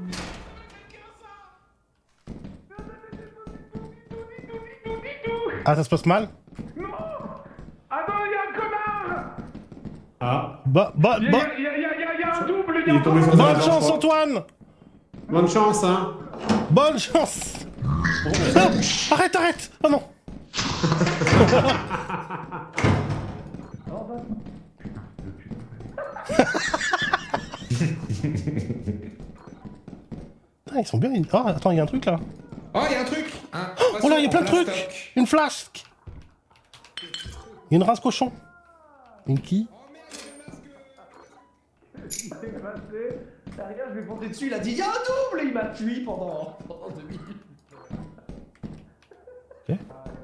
A: Ah, ça se passe mal?
E: Attends, il y a un connard!
C: Ah,
E: Il y a un double,
C: il est tombé sur
A: Bonne chance, Antoine!
C: Bonne chance, hein.
A: Bonne chance! Non! Arrête! Oh non! Putain, ils sont bien. Oh, attends, il y a un truc là.
F: Oh, il y a un truc! Hein.
A: Oh là, il y a plein de
F: Place
A: trucs!
F: stock.
A: Une flasque! Il y a une race cochon. Une qui?
D: Regarde, je vais monter dessus, il a dit y'a un double et il m'a fui pendant 2 minutes.
A: Ok.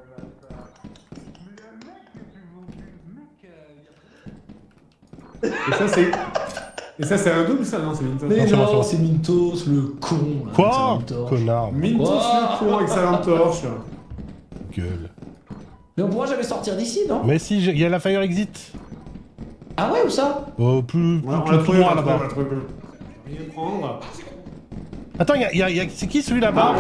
C: Et ça, c'est un double, ça? Non, c'est Mintos.
D: Mais
A: c'est bon,
D: non,
A: c'est
D: c'est Mintos, le con. là,
A: Quoi?
D: avec sa lampe torche.
A: Connard.
C: Mintos, le con avec sa lampe torche.
A: Gueule.
D: Mais on pourra jamais sortir d'ici, non?
A: Mais si, il y a la fire exit.
D: Ah ouais, où ça?
A: Plus
C: On l'a
A: tout
C: trouvé,
A: droit
C: on l'a
A: là-bas.
C: trouvé. Je vais prendre.
A: Attends, c'est qui celui là-bas?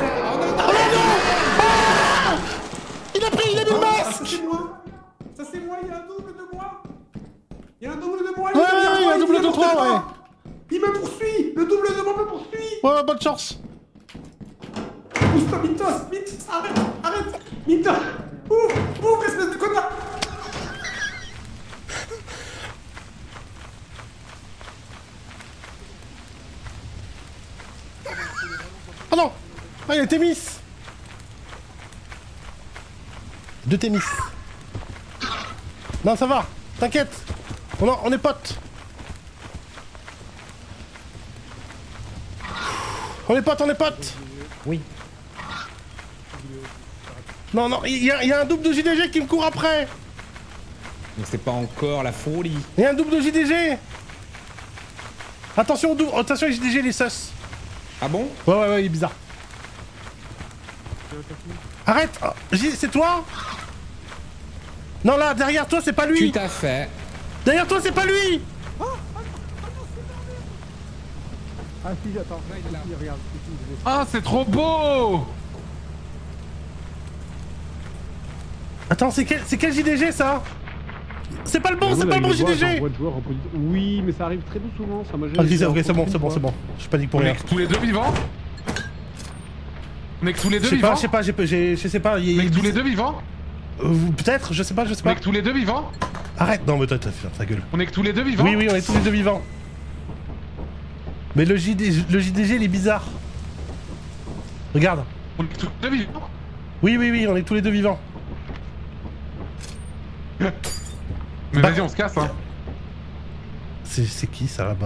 A: Il a mis le masque!
C: C'est moi! Ça, c'est moi, il y a un double de moi! Il y a un double de moi!
A: Ouais, il y a un double de toi, ouais!
C: Il me poursuit! Le double de moi me poursuit!
A: Ouais, bonne chance!
C: Pousse-toi, Mintos! Mintos, arrête! Mintos! Ouvre, espèce de connard!
A: Oh Ah, il y a Témis. 2 Témis. Non, ça va. T'inquiète. On est potes. On est potes.
F: Oui.
A: Non, il y a un double de JDG qui me court après.
F: Donc c'est pas encore la folie.
A: Il y a un double de JDG. Attention au double. Attention les JDG, les sus.
F: Ah bon?
A: Ouais, il est bizarre. Arrête. Oh, c'est toi? Non, là, derrière toi, c'est pas lui.
F: Tout à fait.
A: Derrière toi, c'est pas lui.
C: Ah si, attends. Il regarde.
E: Ah, c'est trop beau.
A: Attends, c'est quel JDG ça? C'est pas le bon, c'est pas le bon JDG.
C: Oui, mais ça arrive très souvent, ça m'a
A: Ah, ok, c'est bon. Je panique pour
E: On
A: rien.
E: est que tous les deux vivants? On est que tous les deux
A: Je
E: vivants?
A: sais pas,
E: On est que tous les deux vivants?
A: Peut-être, je sais pas.
E: On est que tous les deux vivants?
A: Arrête, non mais toi, ta gueule.
E: On est que tous les deux vivants?
A: Oui, on est tous les deux vivants. Mais le JDG, il est bizarre. Regarde.
E: On est que tous les deux vivants?
A: Oui, on est tous les deux vivants.
E: Mais
A: Bah,
E: vas-y, on se casse, hein.
A: C'est qui ça là-bas?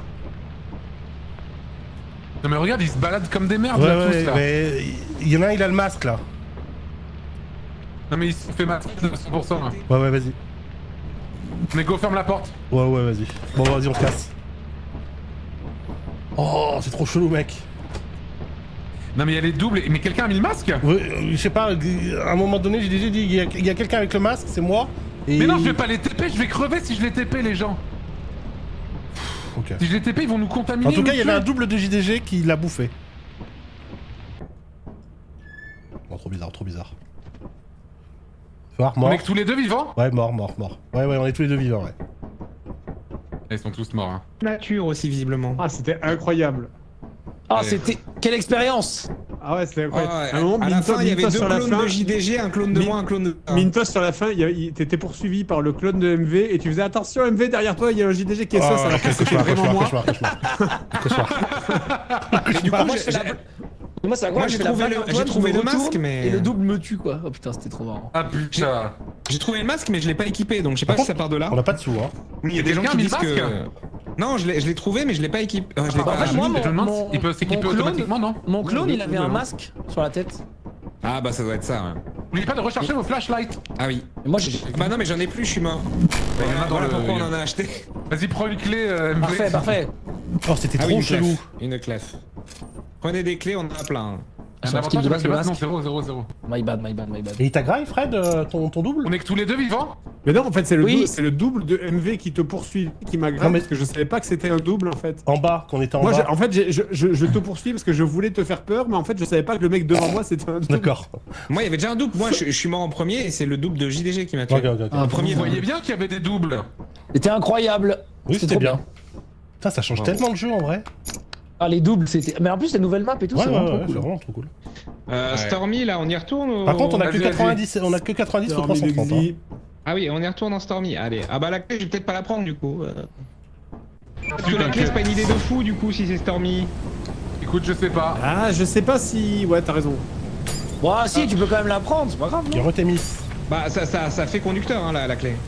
E: Non mais regarde, ils se baladent comme des merdes
A: Ouais,
E: là, tous là.
A: mais il y en a un, il a le masque là.
E: Non mais il se fait masquer de 100% là.
A: Ouais, vas-y.
E: Mais go, ferme la porte.
A: Ouais, vas-y. Bon, vas-y, on se casse. Oh, c'est trop chelou, mec.
E: Non mais il y a les doubles, mais quelqu'un a mis le masque?
A: Ouais, je sais pas, à un moment donné, j'ai déjà dit, il y a quelqu'un avec le masque, c'est moi. Et...
E: Mais non, je vais pas les TP, je vais crever si je les TP les gens.
A: Ok.
E: Si je les TP, ils vont nous contaminer.
A: En tout cas, il y
E: nous
A: avait un
E: tuer.
A: double de JDG qui l'a bouffé. Bon, trop bizarre. Mort.
E: On est que tous les deux vivants?
A: Ouais, mort. Ouais, on est tous les deux vivants, ouais.
E: Ils sont tous morts, hein.
F: Nature aussi, visiblement.
C: Ah, c'était incroyable.
D: Ah,
E: Allez.
D: c'était... Quelle expérience!
C: Ah ouais, c'était incroyable.
F: Ah ouais,
C: À un moment,
F: à la fin, il y avait deux
C: sur la
F: clones
C: fin,
F: de JDG, un clone de moi, un clone de...
C: Mintos sur la fin, t'étais poursuivi par le clone de MV et tu faisais attention MV derrière toi, il y a un JDG qui est sauce alors que c'était vraiment moi.
A: Cauchemar.
F: Et du coup,
D: Moi, je fais la... Moi, c'est
F: Moi, j'ai trouvé le masque, mais...
D: Et le double me tue, quoi. Oh putain, c'était trop marrant.
E: Ah putain.
F: J'ai trouvé le masque, mais je l'ai pas équipé, donc je sais pas
A: Par
F: si ça part de là.
A: On a pas de sous, hein.
F: Il y a des gens
E: quelqu'un
F: qui
E: a mis
F: disent
E: le
F: que...
E: masque
F: Non, je l'ai trouvé, mais je l'ai pas équipé. Je l'ai
D: Bah,
F: pas...
D: en fait, moi,
E: Je me demande
D: mon-
E: s'il peut s'équiper
D: mon clone-
E: automatiquement, non?
D: Mon clone, il avait un masque sur la tête.
F: Ah bah ça doit être ça, ouais.
E: N'oubliez pas de recharger vos flashlights.
F: Ah oui.
D: Et moi, j'ai...
F: Bah non, mais j'en ai plus, je suis mort.
E: il y en a dans
F: Voilà
E: le-
F: pourquoi on en a acheté.
E: Vas-y, prends une clé, MV.
D: Parfait.
A: Oh, c'était
F: Ah
A: trop
F: oui,
A: chelou.
F: une clef. Prenez des clés, on en a plein.
E: Un
D: Sur
E: avantage
D: Skip
E: avec
D: de
E: le
D: masque.
E: masque, non, 0.
D: My bad.
A: Et il t'a grave, Fred, ton double?
E: On est que tous les deux vivants?
C: Mais non, en fait, c'est
D: Oui.
C: le double de MV qui te poursuit, qui m'a
A: Non,
C: grave
A: mais-
C: parce que je savais pas que c'était un double en fait.
A: En bas, qu'on était en
C: Moi,
A: bas.
C: en fait, je te poursuis parce que je voulais te faire peur, mais en fait, je savais pas que le mec devant moi c'était un double.
A: D'accord.
F: Moi, il y avait déjà un double. Moi, je suis mort en premier et c'est le double de JDG qui m'a tué.
A: Ok.
D: Ah,
F: Premier
E: Vous voyez bien qu'il y avait des doubles.
D: C'était incroyable.
A: Oui, c'était
D: trop
A: bien. Putain, ça change tellement le jeu en vrai.
D: Ah, les doubles, c'était... Mais en plus, les nouvelles maps et tout,
A: Ouais,
D: c'est vraiment trop
A: c'est
D: cool.
A: vraiment trop cool.
F: Stormy, là, on y retourne
A: Par contre, on a que
E: Vas-y,
A: 90, on a que 90 sur 330. hein.
F: Ah oui, on y retourne en Stormy. Allez. Ah bah la clé, je vais peut-être pas la prendre du coup. Parce que la clé, c'est pas une idée de fou du coup si c'est Stormy.
E: Écoute, je sais pas.
C: Ah, je sais pas si. Ouais, t'as raison.
D: Bon, ah, si, tu peux quand même la prendre, c'est pas grave,
A: Il y
D: non?
A: a Retémis.
F: Bah ça fait conducteur hein la clé.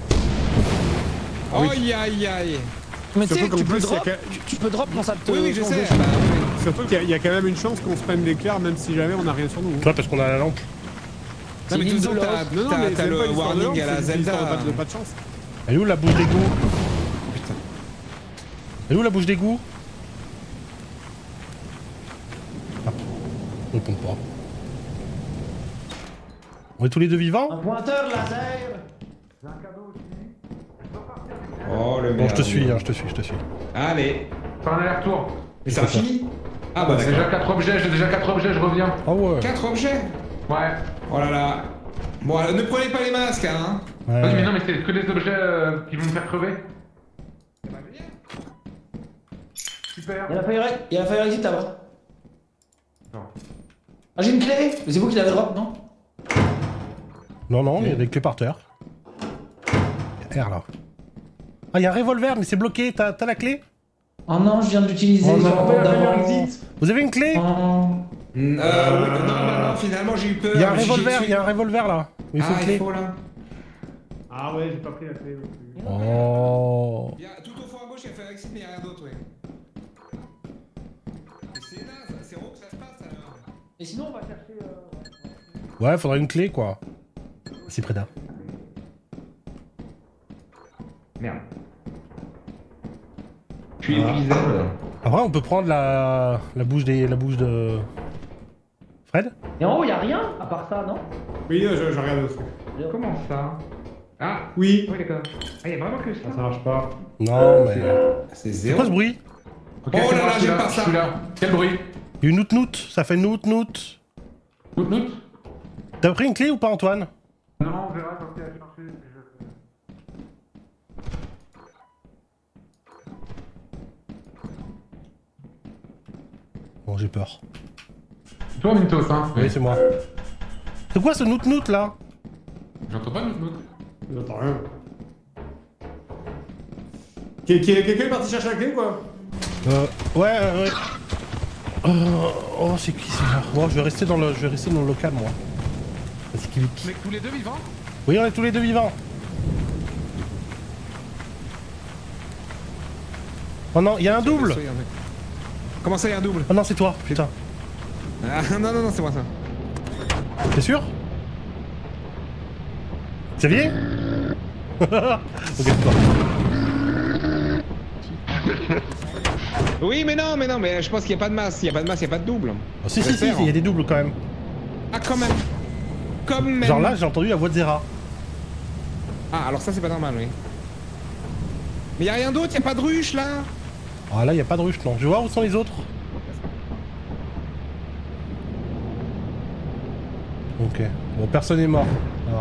F: Aïe aïe aïe.
D: Mais tu sais,
C: Surtout qu'en
D: tu peux
C: plus, il y a
D: drop, tu peux drop quand ça te...
F: Oui, je
D: plonge
F: sais.
D: dessus.
F: Bah, oui.
C: Surtout qu'il y a quand même une chance qu'on spamme l'éclair même si jamais on a rien sur nous.
A: Toi, parce qu'on a la lampe.
F: Non mais
D: C'est
F: tout
D: l'île de
F: t'as
D: l'os.
C: Non, mais
F: t'as
C: c'est pas
F: le
C: une histoire de
F: warning
C: lampe,
F: à la
C: c'est une histoire
F: Zelda.
C: de pas de chance.
A: Elle est où la bouche d'égout? Elle est où la bouche d'égout? Ah, on répond pas. On est tous les deux vivants?
D: Un pointeur laser.
F: Oh le
A: Bon,
F: merde.
A: je te suis.
F: Allez.
E: Fais un aller-retour.
F: Mais ça a fini. Ah bah
E: J'ai
F: d'accord.
E: déjà 4 objets, je reviens.
A: Ah ouais.
F: 4 objets.
E: Ouais.
F: Oh là là. Bon alors, ne prenez pas les masques hein.
E: Vas-y, mais
A: Ouais.
E: non, mais c'est que des objets qui vont me faire crever. Super.
D: Il y a la fire exit là-bas.
E: Non.
D: Ah, j'ai une clé. Mais c'est vous qui l'avez drop, non?
A: Non, il y a des clés par terre. Il y a R là. Ah, il y a un revolver, mais c'est bloqué. T'as la clé?
D: Oh non, je viens de l'utiliser.
A: Oh non.
D: sur un bord d'avant.
A: Vous avez une clé?
D: Oh.
F: Non, finalement j'ai eu peur.
A: Il y a un revolver là. Il faut
F: Ah,
A: clé.
F: il faut là.
C: Ah ouais, j'ai pas pris la clé non plus.
A: Oh.
F: Tout au fond à gauche, il y a fait exit, mais il n'y a rien d'autre, ouais. C'est naze, c'est rond que ça se passe alors.
D: Et sinon, on va chercher.
A: Ouais, faudrait une clé quoi. C'est Preda.
F: Merde. Je suis épuisable.
A: Après, on peut prendre la bouche de Fred.
D: Et en haut, y a rien à part ça, non?
C: Oui, je regarde aussi.
F: Comment ça? Ah,
C: Oui.
F: oui, d'accord. Ah, il y a vraiment que ça.
C: Ça marche pas.
A: Non, mais.
F: C'est
A: C'est
F: zéro.
A: quoi ce bruit?
E: Ok,
F: Oh
E: c'est
F: là
E: moi,
F: là,
E: je suis
F: j'aime
E: là,
F: pas ça.
E: je suis là. Quel bruit?
A: Une nout, ça fait nout.
E: Nout.
A: T'as pris une clé ou pas, Antoine?
E: Non, on verra quand il va chercher.
A: Bon, j'ai peur.
E: C'est toi, Mintos, hein?
A: Oui, c'est moi. C'est quoi ce nout là?
E: J'entends pas Nout.
C: J'entends rien. Quelqu'un est parti chercher la clé ou quoi?
A: Ouais. Oh, c'est qui c'est là? Bon, je vais rester dans le local, moi. C'est qui?
E: On est tous les deux vivants?
A: Oui, on est tous les deux vivants. Oh non, il y a un double.
F: Comment ça, il y a un double?
A: Oh non, c'est toi, putain.
F: Ah, non, c'est moi ça.
A: T'es sûr? Xavier? Ok, c'est toi.
F: Oui, mais non, mais je pense qu'il n'y a pas de masse. Il n'y a pas de masse, il n'y a pas de double.
A: Oh, si, il y a des doubles quand même.
F: Ah, quand même. Comme même.
A: Genre là, j'ai entendu la voix de Zera.
F: Ah, alors ça, c'est pas normal, oui. Mais y a rien d'autre, y a pas de ruche là.
A: Ah là, il y a pas de ruche, non. Je vais voir où sont les autres. Ok. Bon, personne n'est mort. Alors.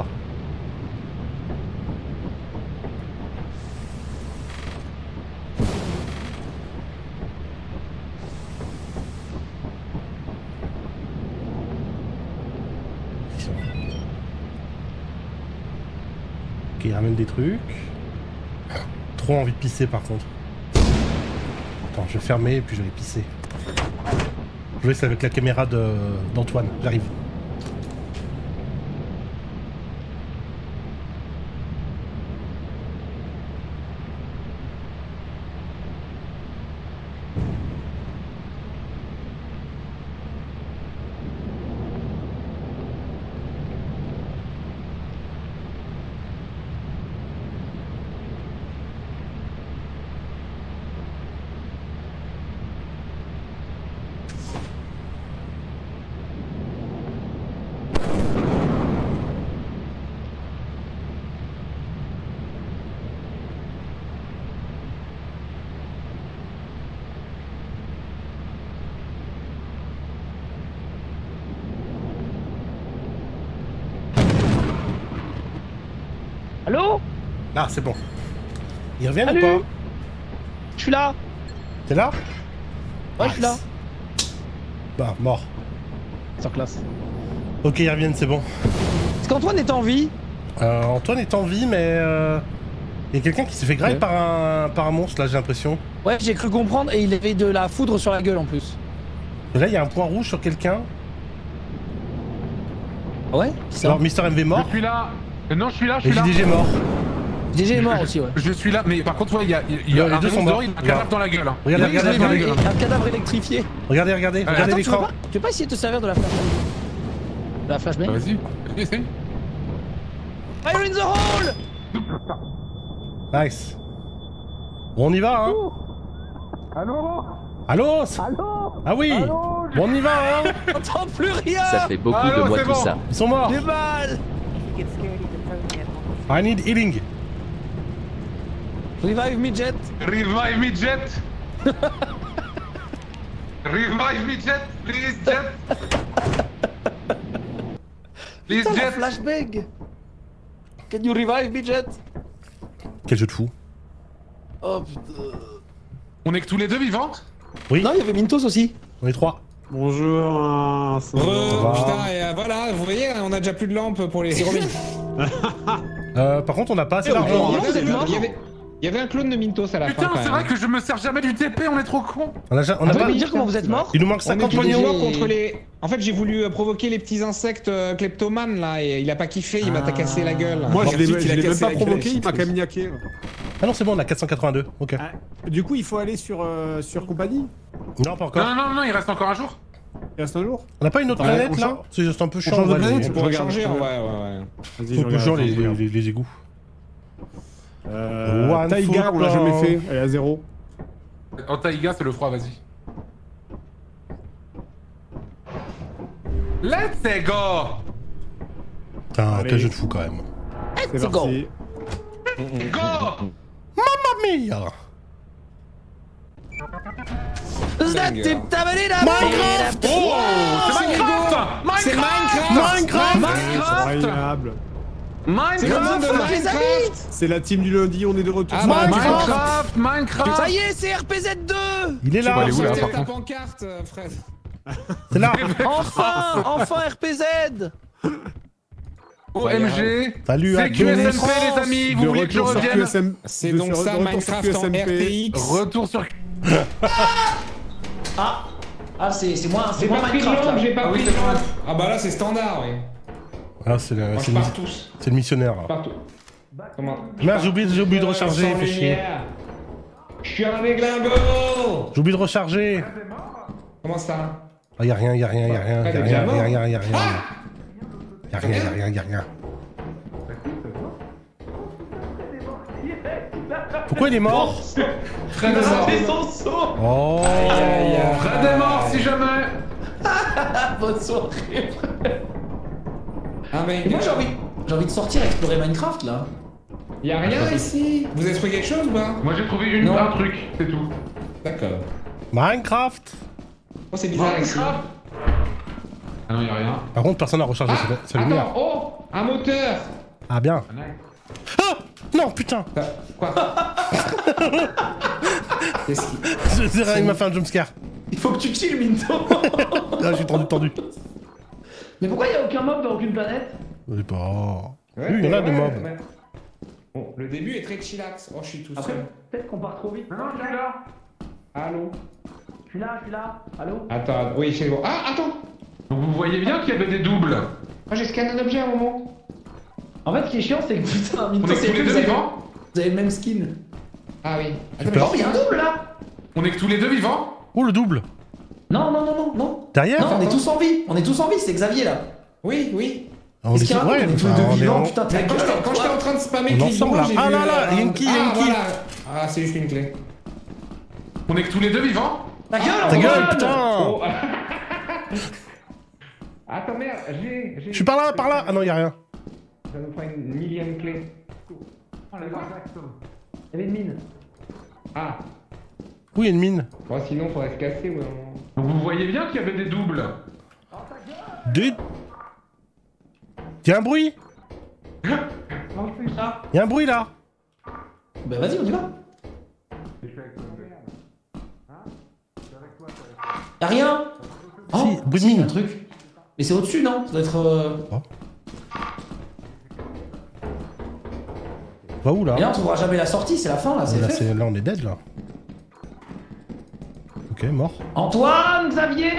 A: Ok, il ramène des trucs. Trop envie de pisser par contre. Attends, je vais fermer et puis je vais pisser. Je vais essayer avec la caméra d'Antoine, j'arrive.
D: Allô?
A: Ah, c'est bon. Ils reviennent
D: Salut.
A: ou pas?
D: Je suis là.
A: T'es là?
D: Ouais, je suis là.
A: Bah, mort.
D: Sur classe.
A: Ok, ils reviennent, c'est bon.
D: Est-ce qu'Antoine est en vie?
A: Antoine est en vie, mais il y a quelqu'un qui s'est fait grailler
D: Ouais.
A: par un monstre, là, j'ai l'impression.
D: Ouais, j'ai cru comprendre et il avait de la foudre sur la gueule en plus.
A: Et là, il y a un point rouge sur quelqu'un.
D: Ah ouais? Qui ça?
A: Alors, Mister MV mort.
E: Je suis là. Non, je suis là, je
A: Et
E: suis là.
A: JDG mort.
D: DG est mort aussi, ouais.
E: Je suis là, mais par contre, ouais, il y a
A: Les
E: un
A: deux sont
E: monstre
A: morts.
E: dehors, il a un cadavre dans la gueule. hein.
A: Regardez,
D: Oui,
A: regardez,
D: je l'ai
A: regardez,
D: vu, et un cadavre électrifié.
A: regardez, regardez
D: Attends, tu veux
A: l'écran.
D: pas, tu veux pas essayer de te servir de la flashbang? De la flashbang?
E: Vas-y, essaye.
D: Fire in the hole!
A: Nice. Bon, on y va, hein.
E: Allô?
A: Allô? Ah oui. Bon, on y va, hein.
D: J'entends plus rien!
G: Ça fait beaucoup
E: Allô,
G: de mois
E: c'est
G: tout
E: bon.
G: ça.
A: Ils sont morts.
D: J'ai mal!
A: I need healing.
D: Revive midget!
E: Revive me, Jet. Revive me, Jet. Please, Jet. Please,
D: Putain, la
E: Jet.
D: flashbang! Can you revive midget?
A: Quel jeu de fou.
D: Oh putain.
E: On est que tous les deux vivants?
A: Oui,
D: Non, il y avait Mintos aussi.
A: on est trois.
C: Bonjour,
F: Putain, et voilà, vous voyez, on a déjà plus de lampes pour les.
A: Par contre, on n'a pas assez d'argent.
D: oui.
A: hein.
D: vous êtes mort.
F: Il y avait. Il y avait un clone de Mintos à la fin.
E: Putain,
F: quand
E: c'est
F: même.
E: vrai que je me sers jamais du TP, on est trop cons.
A: On a
D: On peut
A: pas...
D: me dire comment vous êtes mort?
A: Il nous manque
F: On est
A: 50
F: tous
A: poignons.
F: morts contre les. En fait, j'ai voulu provoquer les petits insectes kleptomanes là et il a pas kiffé, il m'a cassé la gueule.
C: Moi, je
F: Ensuite, il a
C: l'ai même
F: cassé
C: pas
F: la gueule
C: provoqué, il
F: avec
C: m'a
F: son
C: quand même niaqué.
A: Ah non, c'est bon, on a 482. Ok.
C: Ah, du coup, il faut aller sur compagnie.
A: Non, pas encore.
E: Non, il reste encore un jour.
C: Il reste un jour.
A: On n'a pas une autre
C: Ouais,
A: planète
C: on
A: là?
C: change.
A: C'est juste un peu chiant.
C: change de
A: ouais,
C: planète
A: les-
F: On pourrait
C: Regarde,
F: changer,
C: je
F: ouais,
C: regarde.
F: ouais.
C: Vas-y,
A: On peut changer
C: je regarde.
A: les égouts. One
C: Taïga, on l'a
A: football.
C: jamais fait. Elle est à 0.
E: En Taïga, c'est le froid, vas-y. Let's go.
A: Putain,
C: Allez.
A: quel jeu de fou quand même.
C: C'est
D: go.
C: parti.
E: Go.
A: Mamma mia!
D: Minecraft!
E: Oh, c'est Minecraft.
F: C'est Minecraft.
C: Incroyable.
F: C'est le monde de
D: Minecraft, les amis.
F: Minecraft.
C: C'est la team du lundi, on est de retour.
F: Ah,
C: sur
F: bah,
C: Minecraft.
E: Minecraft.
D: Ça y est, c'est RPZ2!
A: Il est là!
E: Bon, allez, où, là,
F: Sortez
E: par
F: ta
E: contre
F: pancarte, Fred.
A: C'est là!
D: Enfin RPZ!
E: OMG.
A: Salut à
E: C'est
A: tous!
E: QSMP, les amis. Vous
C: De
E: voulez que je
C: retour sur
E: revienne?
C: QSM.
F: C'est
C: de
F: donc
C: sur-
F: ça,
C: de retour sur
F: Minecraft en
C: QSMP.
F: RTX.
E: Retour sur.
D: Ah, c'est moi
F: J'ai pas pris de
D: Minecraft,
F: lampe,
D: là.
F: j'ai pas
D: Ah oui,
F: pris de
D: c'est moi.
F: lampe. Ah bah là, c'est standard, oui.
A: Ah, c'est
F: Moi, je pars tous.
A: le missionnaire. là.
F: Partout. Comment?
A: Merde, j'ai oublié de recharger,
F: Sans
A: fait chier.
F: lumière. Je suis un déglingo.
A: J'ai oublié de recharger!
F: Comment ça?
A: Ah, y'a rien, y'a rien, y'a rien,
F: Ah,
A: y'a
F: t'es
A: rien,
F: déjà
A: y'a
F: mort.
A: rien, y'a rien.
F: Ah
A: Y'a rien, y'a rien, y'a rien. Pourquoi il est mort?
E: Fred est mort.
D: C'est son saut!
A: Oh!
E: Fred est mort si jamais.
D: Bonne soirée!
F: Ah mais
D: Et moi j'ai envie de sortir explorer Minecraft là.
F: y'a rien ici. Vous avez trouvé quelque chose ou pas?
E: Moi j'ai trouvé
D: Non.
E: un truc, c'est tout.
F: D'accord.
A: Minecraft!
F: Oh c'est bizarre ici.
E: Ah non, y'a rien.
A: Par contre, personne n'a rechargé sa lumière.
F: Attends, oh, un moteur.
A: Ah, bien.
E: Ah, nice.
A: Ah! Non, putain!
F: Quoi? Qu'est-ce qui...
A: C'est vrai, il m'a fait un jumpscare.
D: Il faut que tu chill, Minto!
A: Là, je suis tendu.
D: Mais pourquoi il y a aucun mob dans aucune planète?
A: Je sais pas.
F: Ouais,
A: Oui, il y en a des
F: ouais,
A: mobs.
F: ouais. Bon, le début est très chillax. Oh, je suis tout
D: Après,
F: seul.
D: peut-être qu'on part trop vite.
E: Non, je suis là.
F: Allô?
D: Je suis là. Allô?
F: Attends, oui, c'est bon. Ah, attends!
E: Donc vous voyez bien qu'il y avait des doubles.
F: Ah, j'ai scanné un objet à un moment.
D: En fait, ce qui est chiant, c'est que putain,
E: On
D: Minto,
E: est
D: c'est
E: tous les
D: vous
E: deux
D: avez-
E: vivants.
D: Vous avez le même skin.
F: Ah oui.
A: J'ai
F: Attends,
A: peur.
D: Oh, il y a un double là!
E: On est que tous les deux vivants.
A: Oh, le double!
D: Non.
A: Derrière?
D: Non, on est tous en vie. C'est Xavier là.
F: Oui, oui.
A: On
D: Est-ce qu'il y a un
A: ouais,
D: double? On est tous les
A: enfin,
D: deux
A: on est
D: vivants,
A: en-
D: putain, ta
F: Mais
D: gueule!
F: quand j'étais en train de spammer
A: On est
F: clic
A: ensemble,
F: droit,
A: là.
F: j'ai
A: Ah,
F: vu,
A: là, là, Yankee.
F: Ah, voilà. Ah, c'est juste une clé.
E: On est que tous les deux vivants.
D: Ta gueule,
A: Ta gueule,
D: Antoine!
A: putain!
F: Oh. Attends, merde, j'ai...
A: Je suis par là! Ah non, y'a rien.
F: Ça nous prend une millième clé.
D: Il y avait une mine.
F: Ah.
A: Oui, il y a une mine.
F: Bon, sinon, faudrait se casser, ouais.
E: Donc vous voyez bien qu'il y avait des doubles.
A: Y'a un bruit! Y'a un bruit là!
D: Bah vas-y, on y va. Y'a rien? Oh,
A: Si, bruit de
D: si, y a
A: mine.
D: un truc. Mais c'est au-dessus, non? Ça doit être.
A: Va où là?
D: Et là, on trouvera jamais la sortie, c'est la fin là, c'est
A: Là,
D: fait.
A: là, on est dead là. Ok, mort.
D: Antoine, Xavier!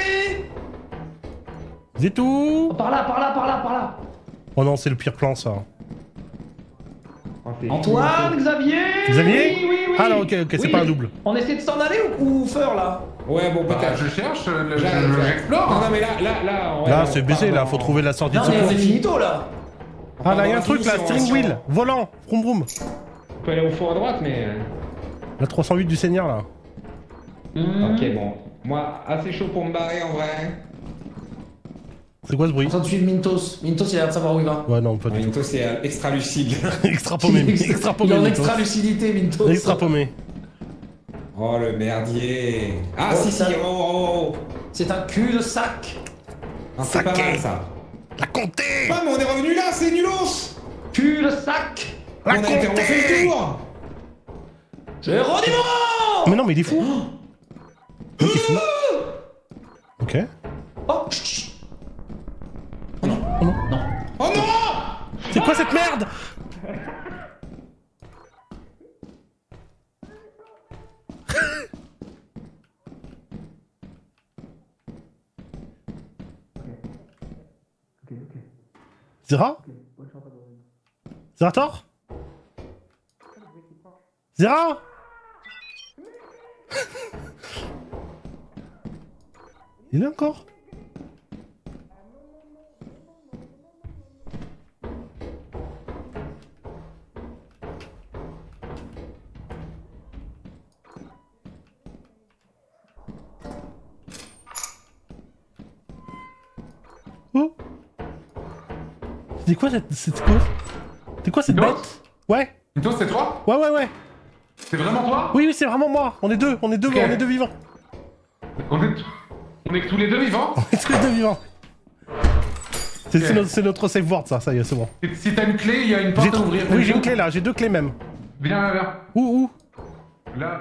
A: C'est tout!
D: Oh, par là.
A: Oh non, c'est le pire plan ça.
F: Oh, c'est
D: Antoine, Xavier!
A: Xavier?
D: Oui.
A: Ah non, ok, c'est
D: Oui.
A: pas un double.
D: On essaie de s'en aller ou faire là?
F: Ouais, bon,
E: Bah,
F: peut-être.
E: je cherche,
F: J'explore. Non, non, mais là, ouais,
A: Là,
F: on
A: c'est baisé
F: part
A: là,
F: dans-
A: faut trouver la sortie de
D: Non, mais
A: secours.
D: c'est finito là!
A: Ah là, y'a un
F: dans
A: truc là,
F: l'infini,
A: steering
F: si
A: wheel, volant, vroom vroom.
F: On peut aller au fond à droite, mais...
A: La 308 du Seigneur là.
F: Ok, bon. Moi, assez chaud pour me barrer en vrai.
A: C'est quoi ce bruit?
D: On de suivre Mintos. Mintos, il a l'air de savoir où il va.
A: Ouais, non, pas du
F: Bientôt, c'est extra lucide.
A: tout. Extra paumé. Extra
D: Il
A: paumé.
D: est en
A: Mintos.
D: extra lucidité, Mintos.
A: Extra paumé.
F: Oh, le merdier. Ah,
D: Oh,
F: si,
D: ça-
F: oh.
D: C'est un cul de sac.
F: Non, c'est pas
A: Saqué.
F: mal, ça.
A: La comté!
F: Ah, mais on est revenu là, c'est nulos.
D: Cul de sac.
F: On a été refait le tour.
D: Géronimo!
A: Mais non, mais il est fou! Il est fou. Ok.
D: Oh, chut.
F: Oh non.
A: C'est quoi cette merde? Zera Zerator Zera Il est encore? Oh! C'est quoi cette... C'est quoi cette
E: Mintos
A: bête? Ouais?
E: Mintos, c'est toi?
A: Ouais.
E: C'est vraiment toi?
A: Oui, c'est vraiment moi. On est deux
E: Ok.
A: vivants.
E: On est que tous les deux vivants?
A: On est tous les deux vivants. C'est
E: Ok.
A: c'est notre safe word, ça y est, c'est bon.
E: Si t'as une clé, il y a une porte à ouvrir.
A: Oui, j'ai une clé là, j'ai 2 clés même.
E: Viens.
A: Où?
E: Là.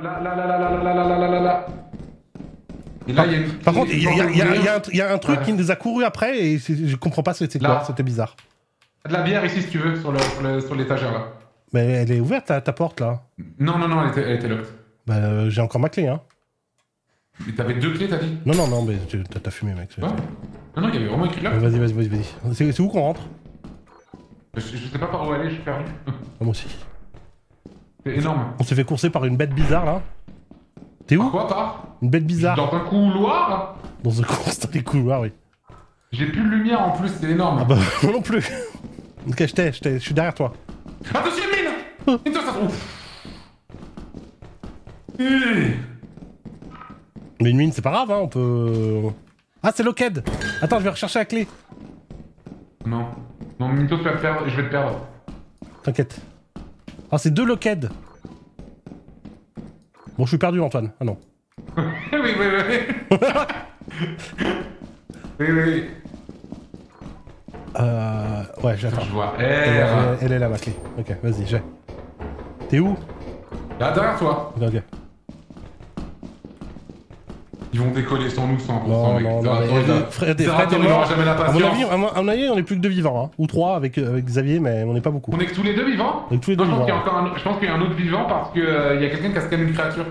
E: Et là, il y a une.
A: Par contre, il
E: porte
A: y a un truc
E: Ouais.
A: qui nous a couru après et je comprends pas c'est quoi,
E: Là.
A: c'était bizarre.
E: T'as de la bière ici si tu veux, sur l'étagère là.
A: Mais elle est ouverte ta porte là.
E: Non, elle était locked.
A: Bah j'ai encore ma clé hein.
E: Mais t'avais 2 clés, t'as dit?
A: Non, mais t'as fumé mec.
E: Ouais. Non, il y avait vraiment écrit là.
A: Vas-y. C'est où qu'on rentre?
E: Je sais pas par où aller, je suis perdu.
A: Moi aussi.
E: C'est énorme.
A: On s'est fait courser par une bête bizarre là. T'es où?
E: Quoi, par?
A: Une bête bizarre.
E: Dans un couloir?
A: Dans un course dans les couloirs, oui.
E: J'ai plus de lumière en plus, c'est énorme.
A: Ah bah moi non plus. Ok, je suis derrière toi.
E: Attention, une mine! Une toi, ça trouve.
A: Mais une mine c'est pas grave hein, on peut... Ah c'est Lockheed. Attends, je vais rechercher la clé.
E: Non, Minto, tu vas te perdre, je vais te perdre.
A: T'inquiète. Ah c'est 2 Lockheed. Bon je suis perdu Antoine. Ah non.
E: oui. oui.
A: Ouais, j'attends.
E: Je vois
A: Elle
E: R.
A: est là ma clé. Ok, vas-y, j'ai. T'es où?
E: Là, derrière toi.
A: Ok.
E: Ils vont décoller sans nous 100%,
A: Non,
E: mec.
A: non, Fred est
E: il
A: mort.
E: aura jamais la
A: À mon
E: patience.
A: avis, on est plus que 2 vivants, hein. Ou 3 avec Xavier, mais on n'est pas beaucoup.
E: On est que tous les deux vivants?
A: On est que tous les deux
E: Non,
A: vivants.
E: je pense qu'il y a un autre vivant parce que il y a quelqu'un qui a scanné une créature.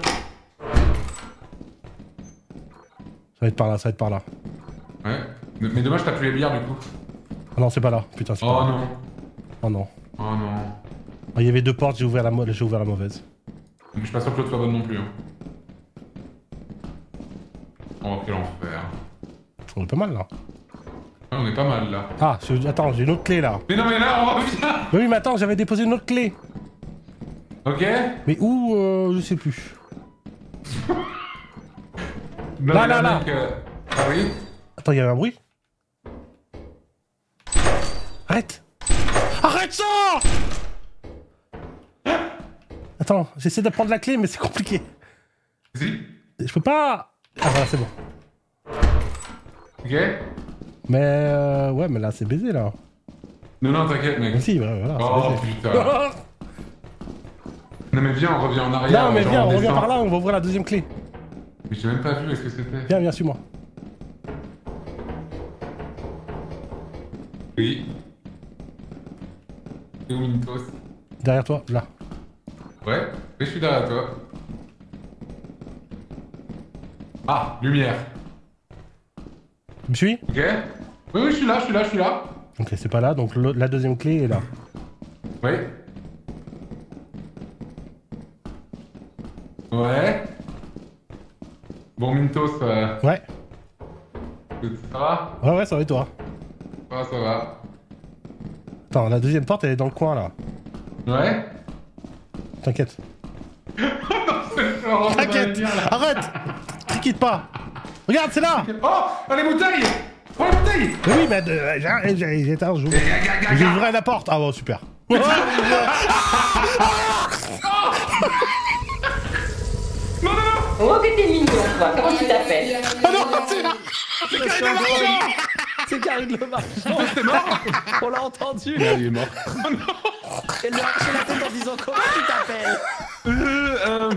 A: Ça va être par là.
E: Ouais. Mais dommage, t'as plus les bières du coup.
A: Ah non, c'est pas là. Putain, c'est
E: Oh
A: pas là.
E: non.
A: Oh non.
E: Oh non.
A: Ah, il y avait 2 portes, j'ai ouvert la mauvaise.
E: Je suis pas sûr que l'autre soit bonne non plus. Hein. Oh, quel enfer.
A: On est pas mal là.
E: Ouais, on est pas mal là.
A: Ah, attends, j'ai une autre clé là.
E: Mais non, mais là, on revient.
A: Oui, mais attends, j'avais déposé une autre clé.
E: Ok.
A: Mais où je sais plus.
E: Non,
A: Là,
E: mais
A: là.
E: mec, Ah oui.
A: Attends, il y avait un bruit. Arrête! Arrête ça! Attends, j'essaie de prendre la clé, mais c'est compliqué.
E: Si.
A: Je peux pas... Ah voilà, c'est bon.
E: Ok.
A: Mais ouais, mais là, c'est baisé, là.
E: Non, t'inquiète, mec.
A: Mais si, voilà,
E: Oh
A: c'est baisé.
E: putain. Non, mais viens, on revient en arrière.
A: Non, mais
E: genre,
A: viens, on revient
E: descend.
A: par là, on va ouvrir la deuxième clé.
E: Mais j'ai même pas vu, est-ce que c'était.
A: Viens, suis-moi.
E: Oui. Et où Mintos?
A: Derrière toi, là.
E: Ouais, mais je suis derrière toi. Ah, lumière.
A: Tu me suis?
E: Ok. Oui, je suis là.
A: Ok, c'est pas là, donc la deuxième clé est là.
E: Oui. Ouais. Bon, Mintos,
A: Ouais.
E: ça va?
A: Ouais, ça va et toi?
E: Ça va.
A: Attends, la deuxième porte, elle est dans le coin, là.
E: Ouais.
A: T'inquiète. T'inquiète! Arrête! Quitte pas! Regarde, c'est là!
E: Oh, les bouteilles! Oh, les bouteilles!
A: Mais oui, mais j'ai éteint, j'ouvre. J'ai ouvert la porte. Ah bon, super.
E: Oh
G: Oh, que t'es mignon, toi. Comment tu t'appelles?
A: Ah non,
D: C'est Karine Le Marchand. On l'a entendu.
A: il est mort.
D: Elle lui a arraché la tête en disant comment tu t'appelles.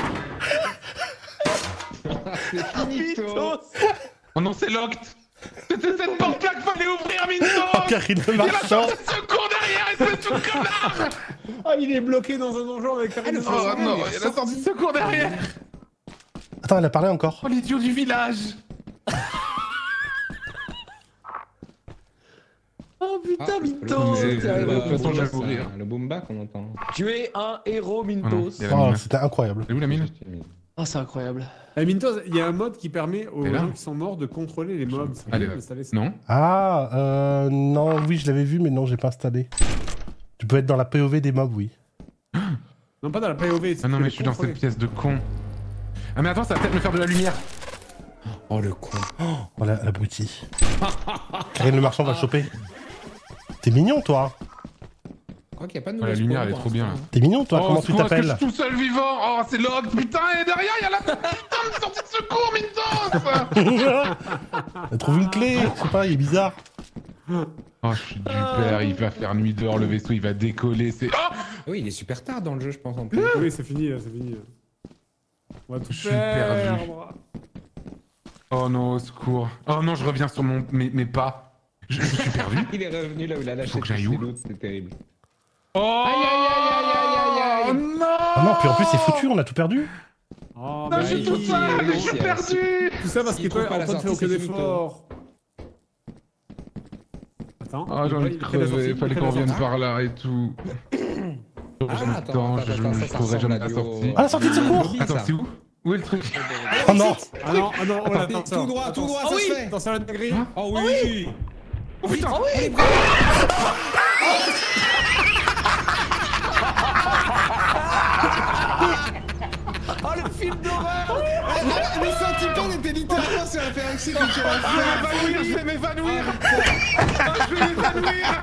F: C'est finito.
E: Oh non, c'est locked! C'était cette porte-là qu'il fallait ouvrir, Mintos!
A: Karine Le Marchand.
E: Secours derrière, espèce de connard!
C: Ah, il est bloqué dans un donjon avec Karine Le
E: Oh
C: Marchand.
E: non, il y a la sortie de secours derrière!
A: Attends, elle a parlé encore.
E: Oh, l'idiot du village!
D: Oh putain. Putain, Mintos, t'es arrivé au
E: façon,
D: bout.
E: je vais mourir.
F: Le boom back, on entend.
D: Tu es un héros, Mintos.
E: Il y a la
A: Oh,
E: mine.
A: c'était incroyable.
E: C'est où la mine?
D: Ah, c'est incroyable.
C: Mintos, il y a un mode qui permet aux
E: Et là
C: gens qui sont morts de contrôler les mobs. Ça
E: Allez,
C: peut installer ça.
E: Non?
A: Ah, non, oui, je l'avais vu, mais non, j'ai pas installé. Tu peux être dans la POV des mobs, oui.
C: Non, pas dans la POV.
E: Ah non, mais je suis dans cette pièce de con. Ah, mais attends, ça va peut-être me faire de la lumière.
F: Oh le con.
A: Oh, l'abruti. Karine Le Marchand va le choper. T'es mignon, toi.
F: Je crois qu'il n'y a pas de
E: Oh, la
F: nouvelles
E: lumière,
F: spawns
E: elle est
F: pour
E: trop bien.
F: l'instant.
A: T'es mignon, toi.
E: Oh,
A: Comment tu
E: secours, est-ce que je
A: t'appelles?
E: suis tout seul vivant? Oh, c'est Log, putain, et derrière, il y a la putain de sortie de secours, Mintos.
A: Elle trouve une clé. Je sais pas, il est bizarre.
E: Oh, je suis du père, il va faire nuit dehors, le vaisseau, il va décoller, c'est... Oh,
F: Oui, il est super tard dans le jeu, je pense en plus.
C: Oui, c'est fini, c'est fini. On va tout
E: Je suis perdu.
C: perdre.
E: oh non, au secours. Oh non, je reviens sur mes pas. Je suis perdu.
F: Il est revenu là où il a lâché
E: Faut que j'aille
F: tous ses
E: où
F: loots, c'est terrible.
E: Oh
F: Aïe, aïe, aïe, aïe, aïe, aïe,
E: Oh
F: aïe.
E: non.
A: Ah non, puis en plus, c'est foutu, on a tout perdu.
C: Oh,
E: Non,
C: bah,
E: je suis tout
C: oui.
E: seul, je
F: oui,
E: suis
F: c'est-
E: perdu.
C: Tout ça parce que
F: S'il
C: toi,
F: trouve pas la
C: Antoine fait
F: sortie,
C: aucun
F: c'est finito.
C: effort. Attends.
E: Oh, j'ai envie de
C: il fait la sortie,
E: crever,
C: il
E: fallait
C: fait
E: qu'on
C: la
E: revienne
C: sortie.
E: par là et tout. J'ai le
F: attends,
E: temps,
F: attends,
E: je
F: attends, ça
E: trouverai
F: ressemble
E: jamais
F: à
E: la
F: du
E: sortie.
A: Ah, la sortie de secours.
F: Lobby,
E: Attends,
F: ça.
E: c'est où? Où est le truc?
A: Oh non.
C: Ah non, ah non, oh là,
F: Tout
C: attends,
F: droit, tout droit,
C: attends,
F: ça se fait.
C: Attention à la dinguerie.
E: Hein
F: Oh oui.
E: Oh putain!
D: Oh, le film d'horreur.
F: Le centipede était littéralement sur la PRX quand tu l'as
E: Je vais m'évanouir! Je vais m'évanouir!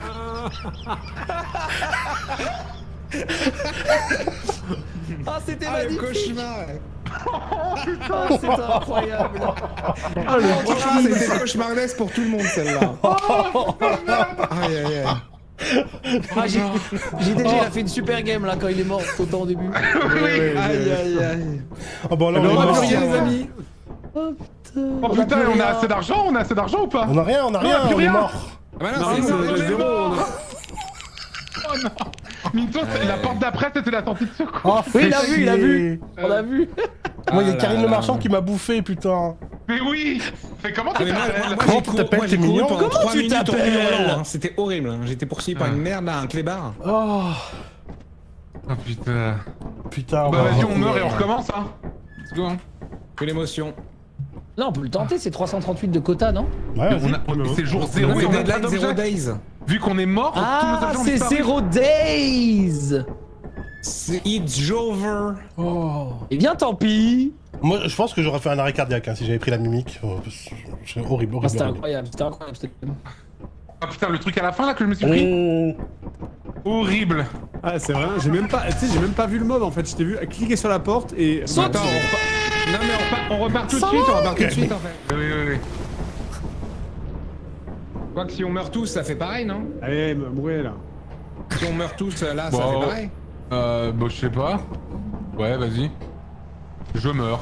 D: Ah, c'était
F: Ah, le
D: magnifique.
F: cauchemar.
D: Ah, c'était incroyable.
C: Ah, le
F: Franchement, c'était cauchemardesque pour tout le monde celle-là. Aïe aïe aïe.
D: Ah, JDG, il a fait une super game là quand il est mort, autant au début.
E: Oui!
D: Aïe, aïe, aïe.
A: Oh, bon, là,
C: On
A: on est
C: aura
A: mort.
C: plus rien, les amis.
D: Oh putain.
E: Oh putain, on a assez d'argent? On a assez d'argent ou pas?
A: On a rien, on a rien,
E: plus
A: on est
E: rien.
A: mort.
F: Ah bah
C: Non,
F: non,
C: c'est
F: c'est
C: zéro.
E: Oh non! Mintos, la porte d'après, c'était la sortie de secours.
A: Oh,
D: Oui, il a
A: fais
D: vu, il a
A: chier.
D: vu. On a vu.
A: Moi, il y a
F: Ah
A: Karine
F: là
A: Le
F: là.
A: Marchand qui m'a bouffé, putain.
E: Mais oui! Fais comment
F: Ah,
E: tu
F: mais moi,
E: t'appelles?
A: Comment tu t'appelles, t'es mignon?
F: Pendant 3
D: tu
F: minutes en
D: t'appelles
F: hurlant, hein. C'était horrible. hein. J'étais poursuivi par une merde là, un clébard.
A: Oh,
E: Oh putain.
A: putain.
E: Bah vas-y,
A: bon.
E: on meurt et on recommence, hein. Let's go, hein.
F: Que l'émotion.
D: Non, on peut le tenter, c'est 338 de quota, non?
A: Ouais, vas-y.
E: C'est le jour 0
F: Non,
E: et on a
F: Deadline
E: plein
F: 0
E: d'objets.
F: days.
E: Vu qu'on est mort, tous nos
D: Ah,
E: objets ont
D: c'est
E: disparu.
D: 0 days.
F: It's over.
A: Oh.
D: Eh bien, tant pis.
A: Moi, je pense que j'aurais fait un arrêt cardiaque hein, si j'avais pris la mimique. Oh, c'est horrible,
D: Ah,
A: horrible.
D: c'était
A: horrible.
D: incroyable, c'était incroyable.
E: Ah putain, le truc à la fin là que je me suis pris.
A: Oh.
E: Horrible.
C: Ah, c'est vrai, j'ai même pas, tu sais, j'ai même pas vu le mob en fait. Je t'ai vu cliquer sur la porte et.
D: Saute.
F: Attends, non mais on repart tout de suite, on repart tout de suite en fait.
E: Oui, oui, oui.
F: Quoique si on meurt tous, ça fait pareil, non?
C: Allez, mourez là.
F: Si on meurt tous là, ça
E: Bon.
F: fait pareil.
E: Bah je sais pas. Ouais, vas-y. Je meurs.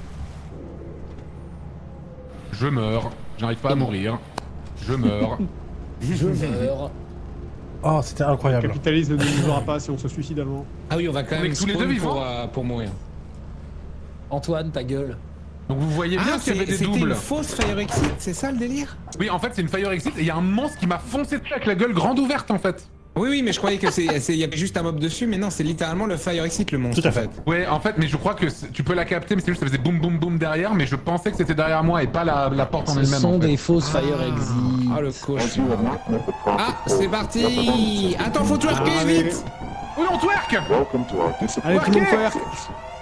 E: Je meurs. J'arrive pas à mourir. Je meurs.
D: Je meurs.
A: Oh, c'était
C: Le
A: incroyable.
C: capitalisme ne nous aura pas si on se suicide avant.
F: Ah oui, on va quand
E: On est
F: même
E: tous les
F: spawn
E: deux vivants
F: pour mourir.
D: Antoine, ta gueule.
E: Donc vous voyez bien qu'il y avait des
F: c'était
E: doubles.
F: une fausse fire exit, c'est ça le délire?
E: Oui, en fait, c'est une fire exit et il y a un monstre qui m'a foncé dessus avec la gueule grande ouverte en fait.
F: Oui, oui, mais je croyais que il y avait juste un mob dessus, mais non, c'est littéralement le fire exit le monstre.
A: Tout à
F: en
A: fait.
E: Ouais, en fait, mais je crois que tu peux la capter, mais c'est juste ça faisait boum boum boum derrière, mais je pensais que c'était derrière moi et pas la porte en
D: Ce
E: elle-même.
D: sont
E: en fait.
D: des fausses fire exit.
F: Ah le cauchemar. Ah, c'est parti. Attends, faut twerker
C: Allez.
F: vite.
E: Oui, on twerk.
C: Allez, tout le monde twerk.